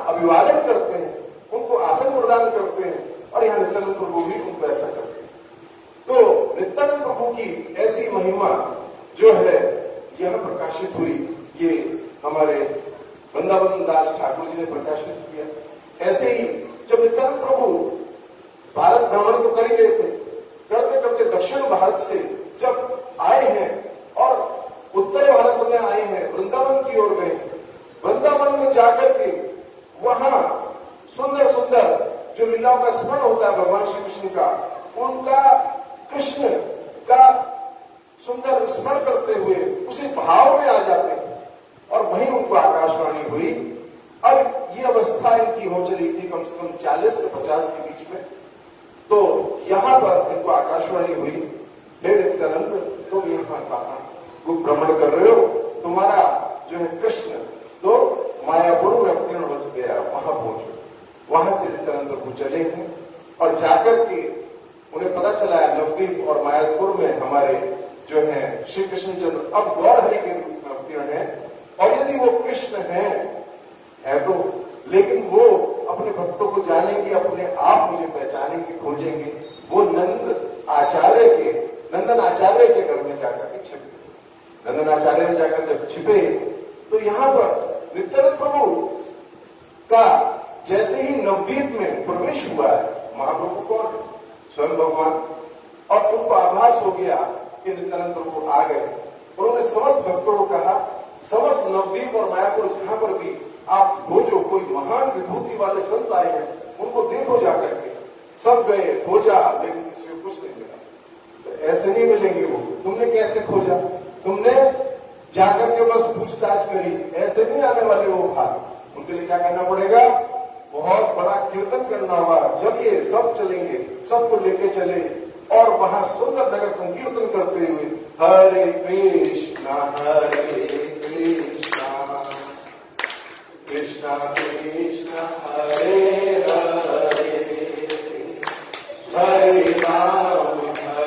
अभिवादन करते हैं, उनको आसन प्रदान करते हैं, और यहाँ नित्यानंद प्रभु भी उनको ऐसा करते हैं। तो नित्यानंद प्रभु की ऐसी महिमा जो है यह प्रकाशित हुई, ये हमारे वृंदावन दास ठाकुर जी ने प्रकाशित किया। ऐसे ही जब नित्यानंद प्रभु भारत भ्रमण तो कर ही गए थे, करते करते दक्षिण भारत से जब आए हैं और उत्तर भारत में आए हैं, वृंदावन की ओर गए, वृंदावन में जाकर के वहां सुंदर सुंदर जो लीलाओं का स्मरण होता है भगवान श्री कृष्ण का, उनका कृष्ण का सुंदर स्मरण करते हुए उसी भाव में आ जाते हैं, और वहीं उनको आकाशवाणी हुई। अब ये अवस्था इनकी हो चली थी कम से कम 40 से 50 के बीच में, तो यहां पर इनको आकाशवाणी हुई, हे नित्यानंद तुम यहाँ कहां वो भ्रमण कर रहे हो, तुम्हारा जो है कृष्ण तो मायापुर में अवतीर्ण हो गया, वहां पहुंचो। वहां से नित्यानंद प्रभु चले हैं और जाकर के उन्हें पता चला है नवद्वीप और मायापुर में हमारे जो है श्री कृष्णचंद्र अब गौर हरि के रूप में अवतीर्ण है, और यदि वो कृष्ण है तो, लेकिन वो अपने भक्तों को जानेंगे, अपने आप मुझे पहचानेंगे, खोजेंगे। वो नंदन आचार्य के घर में जाकर के छिपे। नंदन आचार्य में जाकर जब छिपे तो यहां पर नित्यानंद प्रभु का जैसे ही नवद्वीप में प्रवेश हुआ है, महाप्रभु कौन है? स्वयं भगवान। और उनको आभास हो गया कि नित्यानंद प्रभु आ गए। उन्होंने समस्त भक्तों को कहा, समस्त नवद्वीप और मायापुर जहां पर भी आप खोजो, कोई महान विभूति वाले संत आए हैं, उनको देखो जाकर के। सब गए, खोजा, लेकिन किसी को कुछ नहीं मिला। तो ऐसे नहीं मिलेंगे वो। तुमने कैसे खोजा? तुमने जाकर के बस पूछताछ करी, ऐसे नहीं आने वाले वो भाग। उनके लिए क्या करना पड़ेगा? बहुत बड़ा कीर्तन करना होगा। जब ये सब चलेंगे, सबको लेके चले और वहां सुंदर नगर संकीर्तन करते हुए हरे कृष्णा कृष्णा कृष्णा हरे हरे, हरे राम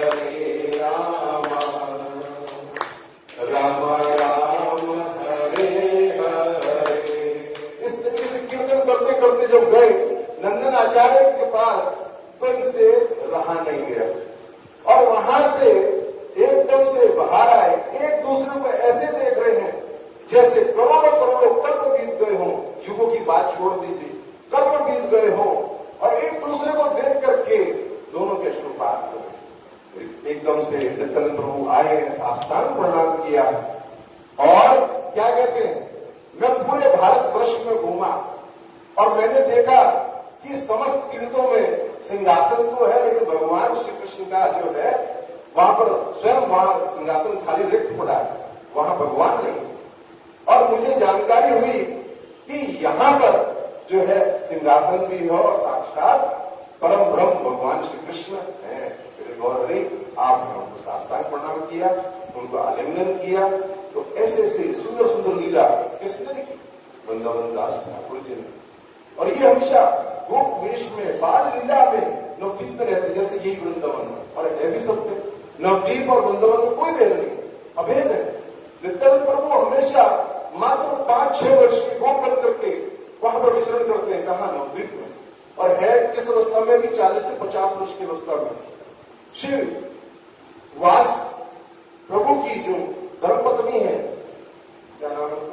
राम राम हरे हरे। इस तरीके से कीर्तन करते करते जब गए नंदन आचार्य के पास, तो इनसे रहा नहीं गया और वहां से एकदम से बाहर आए। एक दूसरे को ऐसे देख रहे हैं जैसे करोड़ों करोड़ों कल्प बीत गए हों। युगों की बात छोड़ दीजिए, कल्प बीत गए हों, और एक दूसरे को देख करके दोनों के अश्रुपात हो गए। एकदम से नित्यानंद प्रभु आए, साष्टांग प्रणाम किया और क्या कहते हैं, मैं पूरे भारतवर्ष में घूमा और मैंने देखा कि समस्त तीर्थों में सिंहासन तो है, लेकिन भगवान श्री कृष्ण का जो है वहां पर स्वयं वहां सिंहासन खाली रिक्त पड़ा है, वहां भगवान नहीं। और मुझे जानकारी हुई कि यहाँ पर जो है सिंहासन भी है और साक्षात परम ब्रह्म भगवान श्री कृष्ण है। गौरवरी आपने उनको साष्टांग प्रणाम किया, उनको आलिंगन किया। तो ऐसे ऐसे सुंदर सुंदर लीला किसने लिखी? वृंदावन दास ठाकुर जी ने। और ये हमेशा गोप वेश में, बाल लीला में नवद्वीप में रहते, जैसे यही वृंदावन में, और है भी सब नवद्वीप और वृंदावन में कोई भेद नहीं, अभेद है। नित्यानंद प्रभु हमेशा मात्र 5-6 वर्ष के गोप बन करके वहां पर विचरण करते हैं। कहा? नवद्वीप में। और है किस अवस्था में? भी 40 से 50 वर्ष की अवस्था में। श्री वास प्रभु की जो धर्मपत्नी है, क्या नाम है?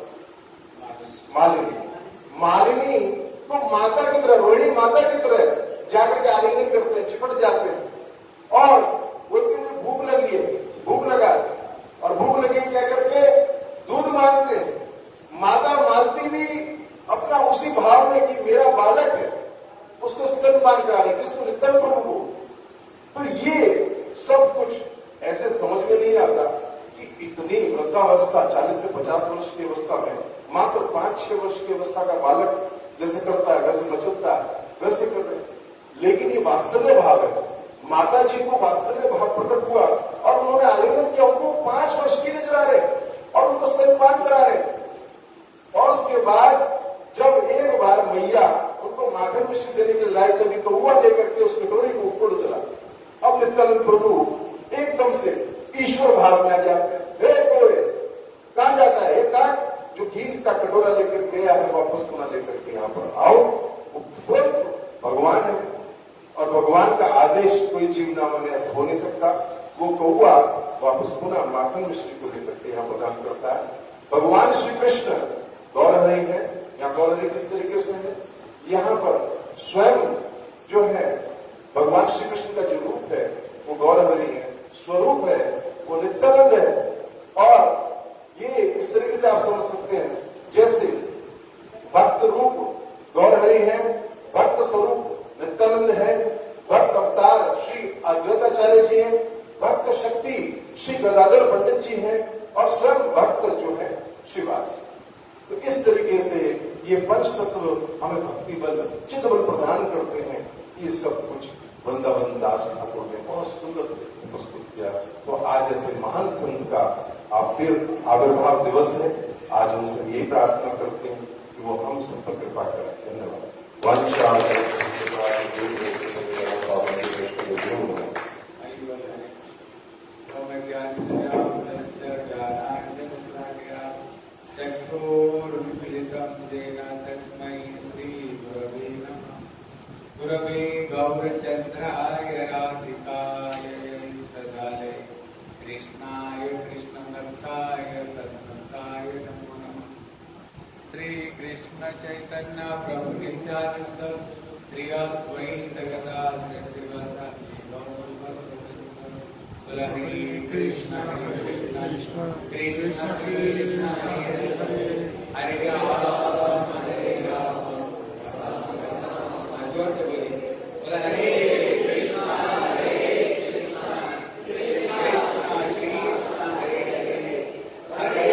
मालिनी तो माता की तरह, रोहिणी माता की तरह जाकर के आलिंगन करते हैं, चिपट जाते हैं और बोलते मुझे भूख लगी है, भूख लगा। और भूख लगी क्या करके दूध मांगते हैं। माता मालती भी अपना उसी भाव में कि मेरा बालक है, उसको स्तनपान करा रहे, किसको? नित्यानंद प्रभु को। तो ये सब कुछ ऐसे समझ में नहीं आता कि इतनी वृद्धावस्था 40 से 50 वर्ष की अवस्था में मात्र 5-6 वर्ष की अवस्था का बालक जैसे करता है, वैसे मचलता है, वैसे कर रहे। लेकिन ये वात्सल्य भाव है। माता जी को वात्सल्य भाव प्रकट हुआ और उन्होंने आलिंगन किया। उनको 5 वर्ष की नजर आ रहे और उनको स्तनपान करा रहे। और उसके बाद जब एक बार मैया उनको माखन मिश्री देने के लायक तभी तो हुआ, लेकर के उस कटोरी को ऊपर चला। अब नित्यानंद प्रभु एकदम से ईश्वर भाव में आ जाते हैं। कहां जाता है? एक काक जो घी का कटोरा लेकर गया है, वापस पुनः लेकर के यहाँ पर आओ। वो तुरंत भगवान है और भगवान का आदेश कोई जीव ना माने, ऐसा हो नहीं सकता। वो कौआ वापस पुनः माखन मिश्री को लेकर के यहाँ प्रदान करता है। भगवान श्री कृष्ण गौरहरि है। यहाँ गौरहरि किस तरीके से है, यहाँ पर स्वयं जो है भगवान श्री कृष्ण का जो रूप है वो गौरहरि है, स्वरूप है वो नित्यानंद है। और ये इस तरीके से आप समझ सकते हैं जैसे भक्त रूप गौरहरि है, भक्त स्वरूप नित्यानंद है, भक्त अवतार श्री अद्वैताचार्य जी हैं, भक्त शक्ति श्री गदाधर पंडित जी हैं और स्वयं भक्त जो है शिवाजी। तो इस तरीके से ये पंच तत्व हमें भक्ति बल चित्त बल प्रदान करते हैं। ये सब कुछ वृंदावन दास ठाकुर ने बहुत सुंदर तरीके से प्रस्तुत किया। तो आज ऐसे महान संत का आप फिर आविर्भाव दिवस है। आज उनसे यही प्रार्थना करते हैं कि वो हम सब पर कृपा करें। धन्यवाद। गुरवे गौरचंद्राय राधिकाय सदालय कृष्णाय कृष्णभक्ताय तद्भक्ताय नमो नमः। श्री कृष्ण चैतन्य प्रभु नित्यानंद श्री अद्वैत गदाधर श्रीवासादि गौर हरे कृष्ण कृष्ण कृष्ण कृष्ण हरे हरे हरे राम हरे राम। जोर से बोलिए, बोला हरे कृष्णा कृष्णा कृष्णा हरे हरे हरे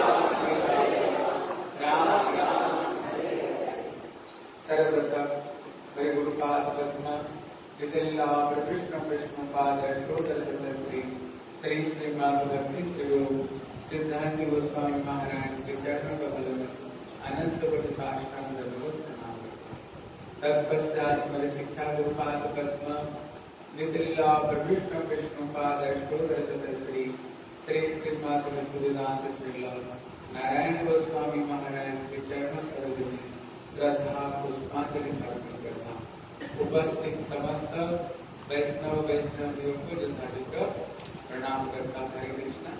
राम राम हरे हरे। सर्वप्रथम मेरे गुरुपाद पद्म श्रीलाभ कृष्ण कृष्ण पाद श्री श्री श्रीमान भक्ति श्री गुरु सिद्धांत गोस्वामी महाराज के चरणों कमल में अनंत कोटि साष्टांग दंडवत प्रणाम। तत्पश्चात मेरे शिक्षा गुरुपाद पद्म नितिलाभ कृष्ण कृष्ण पाद श्री श्री श्रीमान भक्तिवेदांत श्रीलाभ नारायण गोस्वामी महाराज के चरणों सरोज में श्रद्धा पुष्पांजलि अर्पण करता। उपस्थित समस्त वैष्णव वैष्णवियों को जथायोग्य प्रणाम करता। हरे कृष्णा।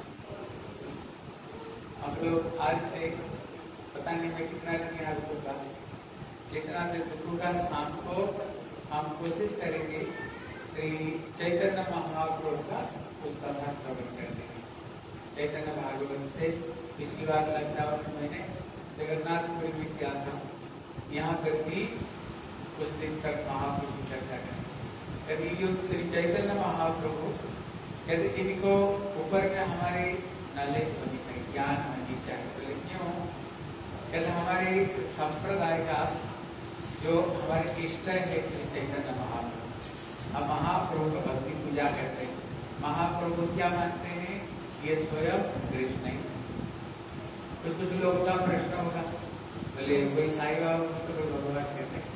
हम लोग आज से पता नहीं मैं कितना दिन आपको का जितना देर रुकूंगा शाम को हम कोशिश करेंगे श्री चैतन्य महाप्रभु का पुस्तक श्रवण करने की। चैतन्य भागवत से पिछली बार लखनऊ में मैंने जगन्नाथपुरी में किया था। यहाँ पर भी कुछ दिन तक महाप्रभु की चर्चा करें। कभी युग श्री चैतन्य महाप्रभु कहते इनको ऊपर में हमारे नॉलेज होनी चाहिए, ज्ञान होनी चाहिए। बोले क्यों? कहते हमारे संप्रदाय का जो हमारे इष्ट है श्री चैतन्य महाप्रभु। हम महाप्रभु का भक्ति पूजा करते हैं। महाप्रभु क्या मानते हैं? ये स्वयं कृष्ण है। कुछ लोगों का प्रश्न होगा, बोले कोई साईं बाबा तो कोई भगवान कहते हैं,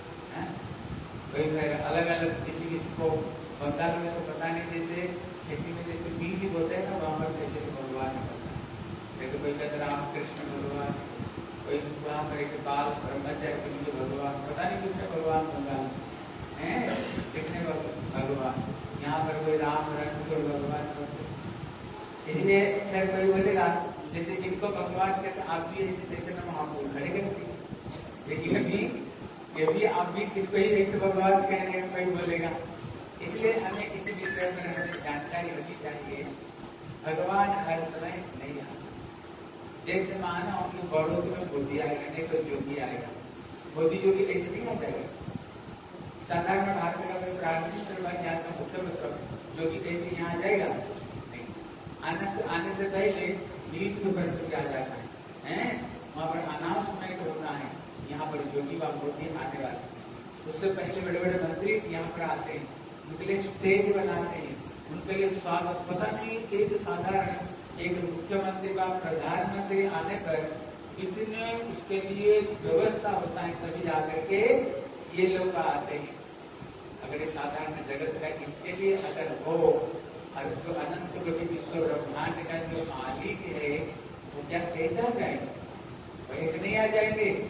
कोई फिर अलग अलग किसी को बंगाल में तो पता नहीं, जैसे खेती में जैसे बीज बोते हैं ना वहां पर जैसे भगवान निकलता है। तो कोई कहते राम कृष्ण भगवान, कोई वहां पर एक बाल ब्रह्मचारी के भगवान, पता नहीं कितने भगवान बंगाल है, कितने भगवान। यहाँ पर कोई राम रंग कोई भगवान। इसलिए फिर कोई बोलेगा जैसे इनको भगवान कहते आप भी ऐसे चैतन्य महाप्रभु खड़े करते, लेकिन ये भी आप भी किनको ही ऐसे भगवान कह रहे हैं, कोई बोलेगा। इसलिए हमें इसी विषय में हमें जानकारी होनी चाहिए। भगवान हर समय नहीं आता। जैसे मानो कि बड़ों में बुद्धि आएगा, नहीं कोई जोगी आएगा, मोदी जोगी ऐसे नहीं आ जाएगा। साधारण भारत का कोई प्राचीन यहाँ का मुख्यमंत्री जोगी ऐसे यहाँ आ जाएगा नहीं। आने से पहले लीड के ऊपर तो क्या जाता है, वहां पर अनाउंसमेंट होता है, यहाँ पर जोगी बाबू आने वाले। उससे पहले बड़े बड़े मंत्री यहाँ पर आते हैं, उनके लिए स्टेज बनाते हैं, उनके लिए स्वागत। पता नहीं एक साधारण एक मुख्यमंत्री का प्रधानमंत्री आने पर कितने उसके लिए व्यवस्था होता है, तभी जाकर के ये लोग आते हैं। अगर ये साधारण जगत का इनके लिए अगर हो, और जो अनंत कोटि विश्व ब्रह्मांड का जो मालिक है वो क्या कैसे आ जाएंगे? वैसे नहीं आ जाएंगे।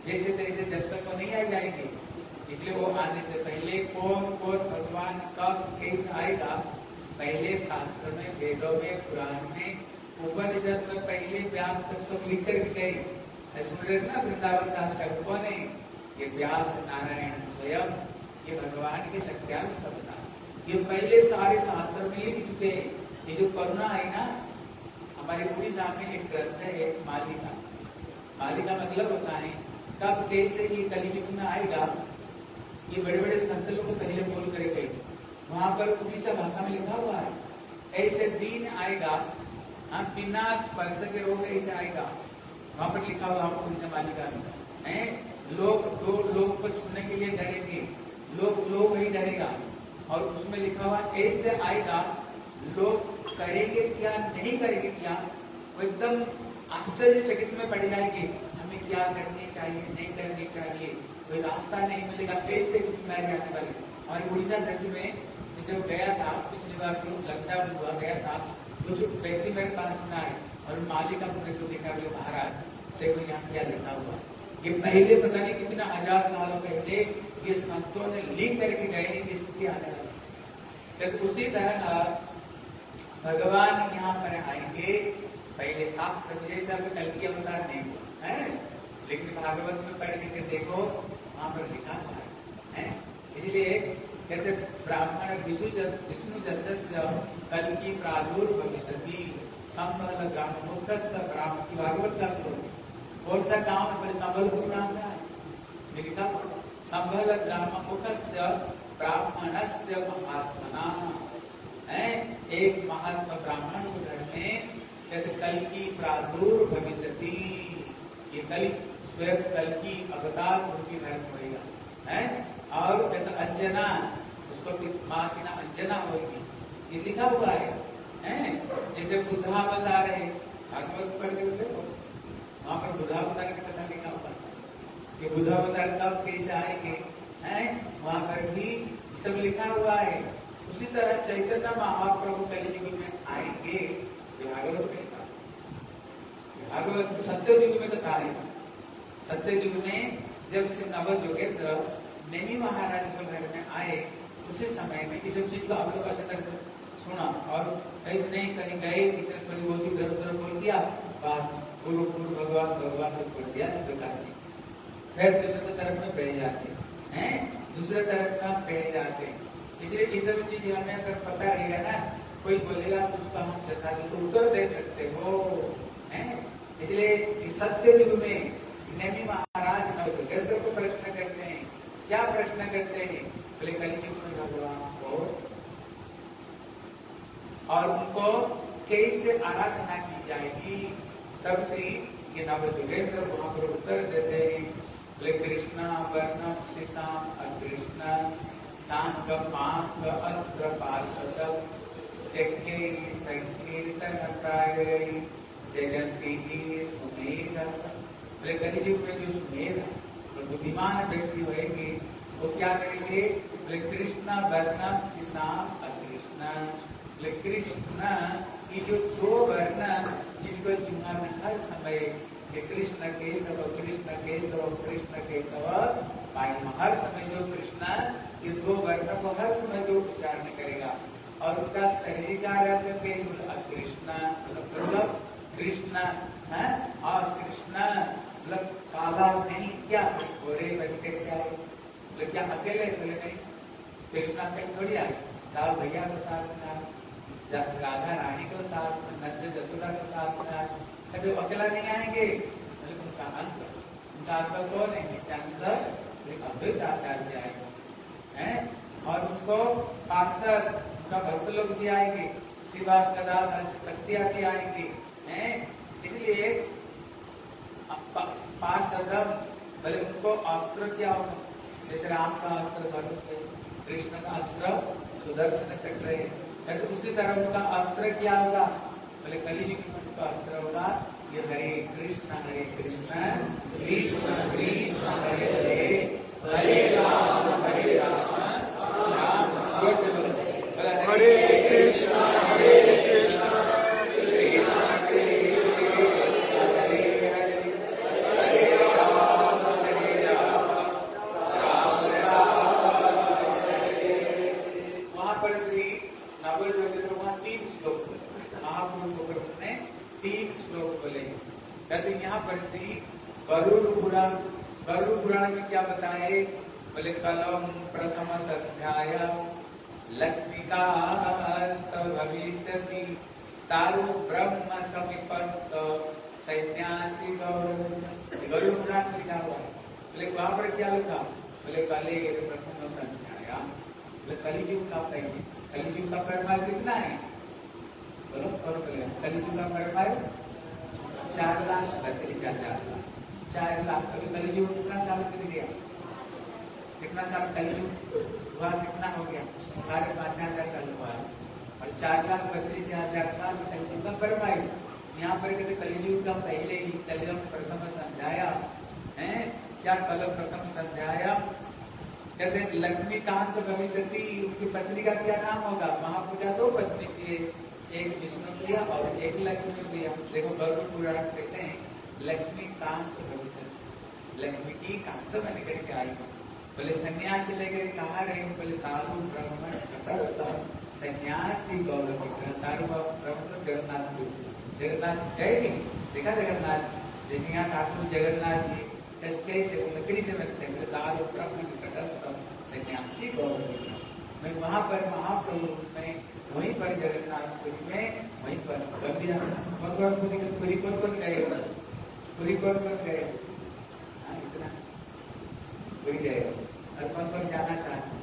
जैसे तैसे जब तक वो नहीं आ जाएंगे, इसलिए वो आने से पहले कौन कौन भगवान कब कैसे आएगा, पहले शास्त्र में, वेदों में, पुराण में, उपनिषद में पहले व्यास तक सब लिख कर गए। सुन रहे ना वृंदावन का कौन है? ये व्यास नारायण स्वयं, ये भगवान की सत्यांश शब्द, ये पहले सारे शास्त्र में लिख चुके हैं। ये जो करुणा है ना, हमारे उड़ीसा में एक ग्रंथ है मालिका। मालिका मतलब होता है कब कैसे ये कलियुग में आएगा, ये बड़े बड़े संत लोग को पहले बोल कर गए। वहां पर उड़ीसा भाषा में लिखा हुआ है, ऐसे दिन आएगा, हम बिना स्पर्श के रोग ऐसे आएगा। वहां पर लिखा हुआ हम उड़ीसा मालिका में लोग को छूने के लिए डरेंगे, लोग ही डरेगा। और उसमें लिखा हुआ ऐसे आएगा, लोग करेंगे क्या नहीं करेंगे क्या, वो एकदम आश्चर्यचकित में पड़ जाएंगे। हमें क्या करनी चाहिए नहीं करनी चाहिए, कोई रास्ता नहीं मिलेगा, कैसे बीमारी आने वाली। हमारी उड़ीसा दृश्य में जब गया था पिछली बार, जो लॉकडाउन हुआ गया था, कुछ व्यक्ति मेरे पास में आए और मालिका मुझे को देखा, बोले महाराज देखो यहाँ क्या लिखा हुआ। ये पहले पता नहीं कितना 1000 साल पहले ये संतों ने लिख करके गए, ये स्थिति आने वाली। तो उसी तरह भगवान यहाँ पर आएंगे, पहले शास्त्र में, जैसे अभी कल की अवतार नहीं हुआ है, लेकिन भागवत में पढ़ के देखो वहां पर लिखा हुआ है। इसलिए कहते ब्राह्मण विष्णु जस्य कल की प्रादुर्भविष्यति संभल ग्राम मुक्तस्थ ग्राम की भागवत का श्लोक। कौन सा गांव है? संबलपुर नाम है, लिखा संभल ग्राम मुखस्य ब्राह्मणस्य महात्मना है। एक महात्मा ब्राह्मण के घर में कहते कल की प्रादुर्भविष्यति, ये कल स्वयं कल की अवतार उनके घर में होगा है। और कहते अंजना, उसको माँ की ना अंजना होगी, ये लिखा हुआ है। जैसे बुद्धा अवतार है, भागवत पढ़ के देखो वहां पर बुद्धा अवतार की कथा लिखा हुआ है कि बुद्धा अवतार कब कैसे आएंगे हैं, वहां पर भी सब लिखा हुआ है। उसी तरह चैतन्य महाप्रभु कलियुग में आएंगे, भागवत में भागवत सत्ययुग में कथा है। सत्ययुग में जब से नवयोगेंद्र नेमी महाराज के घर में आए, उसी समय में इस चीज को आप लोग अच्छे तरह से सुना और ऐसे नहीं कहीं गए, किसी ने बहुत इधर उधर बोल दिया, गुरु गुरु भगवान भगवान को छोड़ दिया, फिर दूसरे तरफ में बह जाते हैं, दूसरे तरफ में बह जाते हैं। इसलिए ये सब चीज हमें अगर पता रहेगा ना, कोई बोलेगा तो उसका हम जता तो उत्तर दे सकते हो हैं। इसलिए सत्य युग में नेमी महाराज नवयोगेंद्र को प्रश्न करते हैं। क्या प्रश्न करते हैं? बोले कलियुग में भगवान को और उनको कैसे आराधना की जाएगी। तब से ये नवयोगेंद्र वहां पर उत्तर देते हैं, बोले कृष्णा वर्णम शिशाम अकृष्ण शांत पांक अस्त्र पार्षद जग्ञेरी संकीर्तन प्राय जगन्ति सुमेध। बोले कलियुग में जो सुमेध और बुद्धिमान व्यक्ति होंगे वो क्या करेंगे? बोले कृष्ण वर्णम शिशाम अकृष्ण। बोले कृष्ण की जो दो वर्ण जिनको जीवन में हर समय कृष्ण केशव कृष्ण केशव कृष्ण केशव पाएंगे, हर समय जो कृष्ण ये दो वर्ण को हर समय जो उच्चारण करेगा और उनका शरीर का अर्थ कृष्ण मतलब कृष्ण है। और कृष्ण मतलब काला नहीं, क्या गोरे बनके क्या है? बोले क्या अकेले? बोले नहीं, कृष्ण अकेले थोड़ी आए, राव भैया के साथ में आए, राधा रानी के साथ में, नंद जसोदा के साथ में आए, कभी अकेला नहीं आएंगे। बोले उनका अंक कौन है? अंदर अद्वैत आचार्य आएंगे हैं। और उसको पार्षद उनका भक्त लोग भी आएंगे, श्रीवास गदाधर शक्ति आदि आएंगे हैं। इसलिए पार्षदम बोले उनको अस्त्र क्या होगा? जैसे राम का अस्त्र धनुष है, कृष्ण का अस्त्र सुदर्शन चक्र है, तो उसी तरह उनका अस्त्र क्या होगा? बोले कलियुग में उनका अस्त्र होगा ये हरे कृष्ण कृष्ण कृष्ण हरे हरे हरे राम राम हरे कृष्ण हरे कृष्ण कृष्ण कृष्ण हरे हरे हरे राम हरे गरुड़ पुराण में क्या बताए? बोले कलम प्रथम अध्याय लक्ष्मीकांत भविष्यति तारु ब्रह्म समीपस्थ सन्यासी गरुड़ पुराण में लिखा हुआ है। बोले वहां पर क्या लिखा? बोले कले प्रथम अध्याय, बोले कलियुग का पहले, कलियुग का परमायु कितना है? बोलो और बोले कलियुग का परमायु 4,47,000 4 लाख। कभी कलियुग कितना साल बीत गया? कितना साल कलियुग हुआ? कितना हो गया? 5,500 साल हुआ है और 4,32,000 साल कलियुग का परमायु। यहाँ पर कहते कलियुग का पहले ही कलम प्रथम संध्याया है। क्या कलम प्रथम संध्याया? कहते लक्ष्मीकांत भविष्यति, उनकी पत्नी का क्या नाम होगा? महापूजा 2 पत्नी थी, एक विष्णु प्रिया और एक लक्ष्मी प्रिया। देखो गरुड़ पुराण कहते हैं लक्ष्मीकांत भविष्यति, लक्ष्मी की कांत बन करके आई। बोले सन्यासी लेकर कहा रहे? बोले तारु ब्रह्मण सन्यासी गौरव तारु ब्रह्म जगन्नाथ, जगन्नाथ है नहीं देखा? जगन्नाथ जैसे यहाँ ठाकुर जगन्नाथ जी कैसे लकड़ी से बनते हैं, तारु ब्रह्म सन्यासी गौरव। मैं वहां पर महाप्रभु में वहीं पर जगन्नाथपुरी में वहीं पर गंभीर पूरी कौन गए? पूरी कौन गए? इतना पूरी गए और कौन जाना चाहते?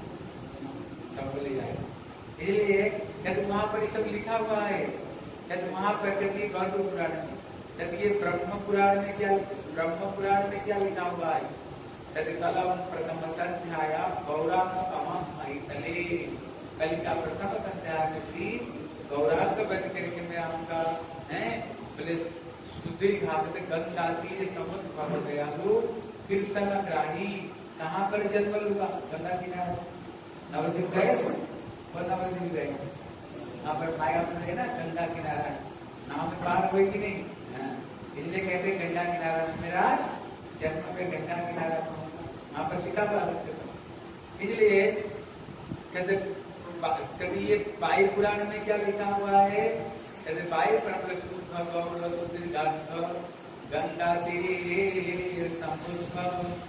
सब ले जाए। इसलिए यदि वहां पर सब लिखा हुआ है, यदि वहां पर कहती गरुड़ पुराण में, यदि ये ब्रह्म पुराण में क्या, ब्रह्म पुराण में क्या लिखा हुआ है? यदि कलम प्रथम संध्याय गौरांग अहम महितले, कल का प्रथम संध्याय में श्री गौरांग बन करके मैं आऊंगा है। बोले सुदीर्घ गंगा तीर समुद्र भव दयालु कीर्तन ग्राही। कहाँ पर जन्म लूंगा? गंगा किनारे। नवद्वीप गए और नवद्वीप गए, वहां पर मायापुर है ना, गंगा किनारा, नाव में पार हुए कि नहीं? इसलिए कहते गंगा किनारा में मेरा जन्म में, गंगा किनारा वहां पर लिखा हुआ सबके सब। इसलिए कहते कभी ये वायु पुराण में क्या लिखा हुआ है? कहते वायु पुराण शुद्ध गौर सुदीर्घ गंगा तीरे समुद्र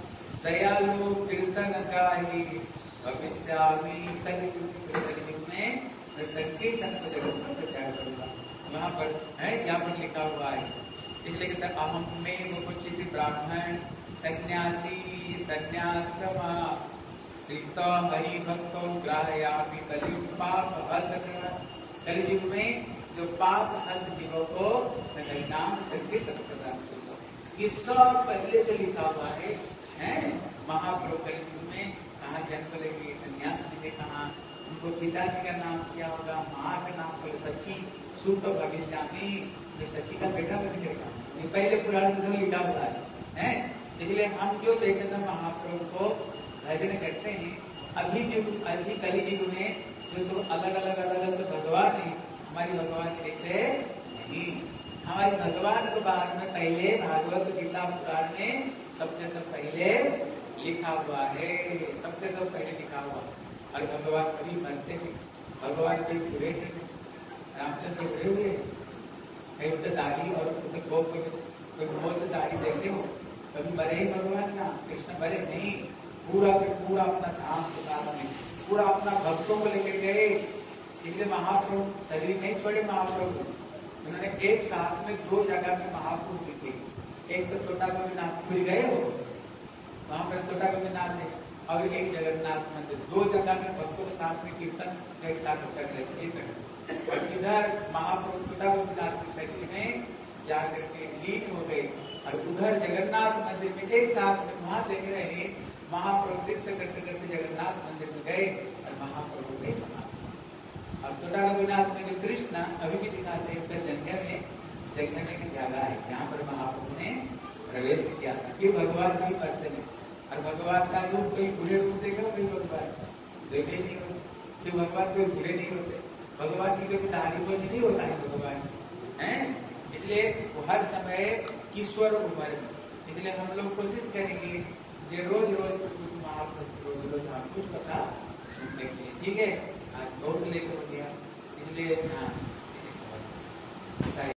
दयालु कीर्तन गाही भविष्यामि कलियुग में मैं संकीर्तन को जगत में प्रचार करूंगा। वहां पर है, यहाँ पर लिखा हुआ है। इसलिए कहते अहम में कुछ ब्राह्मण सन्यासी संन्यासम श्रीत हरि भक्तो ग्राहयामि कलियुग पाप हत। कलियुग में जो पाप हत जीवों को मैं नाम संकीर्तन प्रदान करूंगा। ये सब पहले से लिखा हुआ है। महाप्रभु कलियुग में कहाँ जन्म लेंगे, संन्यास लेंगे कहाँ, उनको पिताजी का नाम क्या होगा, माँ का नाम बोले सची सुख भविष्यामी, ये सची का बेटा बनेगा। ये पहले पुराण में लिखा हुआ है। इसलिए हम जो चैतन्य महाप्रभु को भजन करते हैं, अभी कलियुग में जो सब अलग अलग से भगवान है, हमारी भगवान ऐसे नहीं। हमारे भगवान के बारे में पहले भागवत गीता पुराण में सबसे सब पहले लिखा हुआ है, सबसे सब पहले लिखा हुआ। और भगवान कभी मरते नहीं, भगवान कोई बुरे नहीं। रामचंद्र बुरे हुए कहीं तो दाढ़ी और कोई बहुत दाढ़ी देखते हो, कभी मरे ही भगवान ना, कृष्ण मरे नहीं। पूरा के पूरा अपना धाम उतार में पूरा अपना भक्तों को लेकर गए। इसलिए महाप्रभु शरीर नहीं छोड़े। महाप्रभु उन्होंने एक साथ में 2 जगह में महाप्रभु दिखे। एक तो छोटा गोपीनाथपुरी गए हो, वहां पर छोटा गोपीनाथ है, और एक जगन्नाथ मंदिर। 2 जगह में भक्तों के साथ में कीर्तन एक साथ कर लेते। और इधर महाप्रभु छोटा गोपीनाथ के शरीर में जाकर के लीन हो गए, और उधर जगन्नाथ मंदिर में एक साथ में वहां देख रहे महाप्रभु तीर्थ करते करते जगन्नाथ मंदिर में गए और महाप्रभु गए समाप्त। अब छोटा गोपीनाथ में जो कृष्ण अभी भी दिखाते हैं, जगह में की जगह है, यहाँ पर महाप्रभु ने प्रवेश किया था कि भगवान नहीं पढ़ते नहीं। और भगवान का रूप कोई बूढ़े रूप देगा, कोई भगवान देखे नहीं होते कि भगवान कोई बूढ़े नहीं होते। भगवान की कभी दाढ़ी बोझ नहीं होता है भगवान है। इसलिए वो हर समय ईश्वर उम्र में। इसलिए हम लोग कोशिश करेंगे कि रोज कुछ महाप्रभु रोज हम कुछ कथा सुनने के लिए। ठीक है, आज बहुत लेकर हो गया, इसलिए हाँ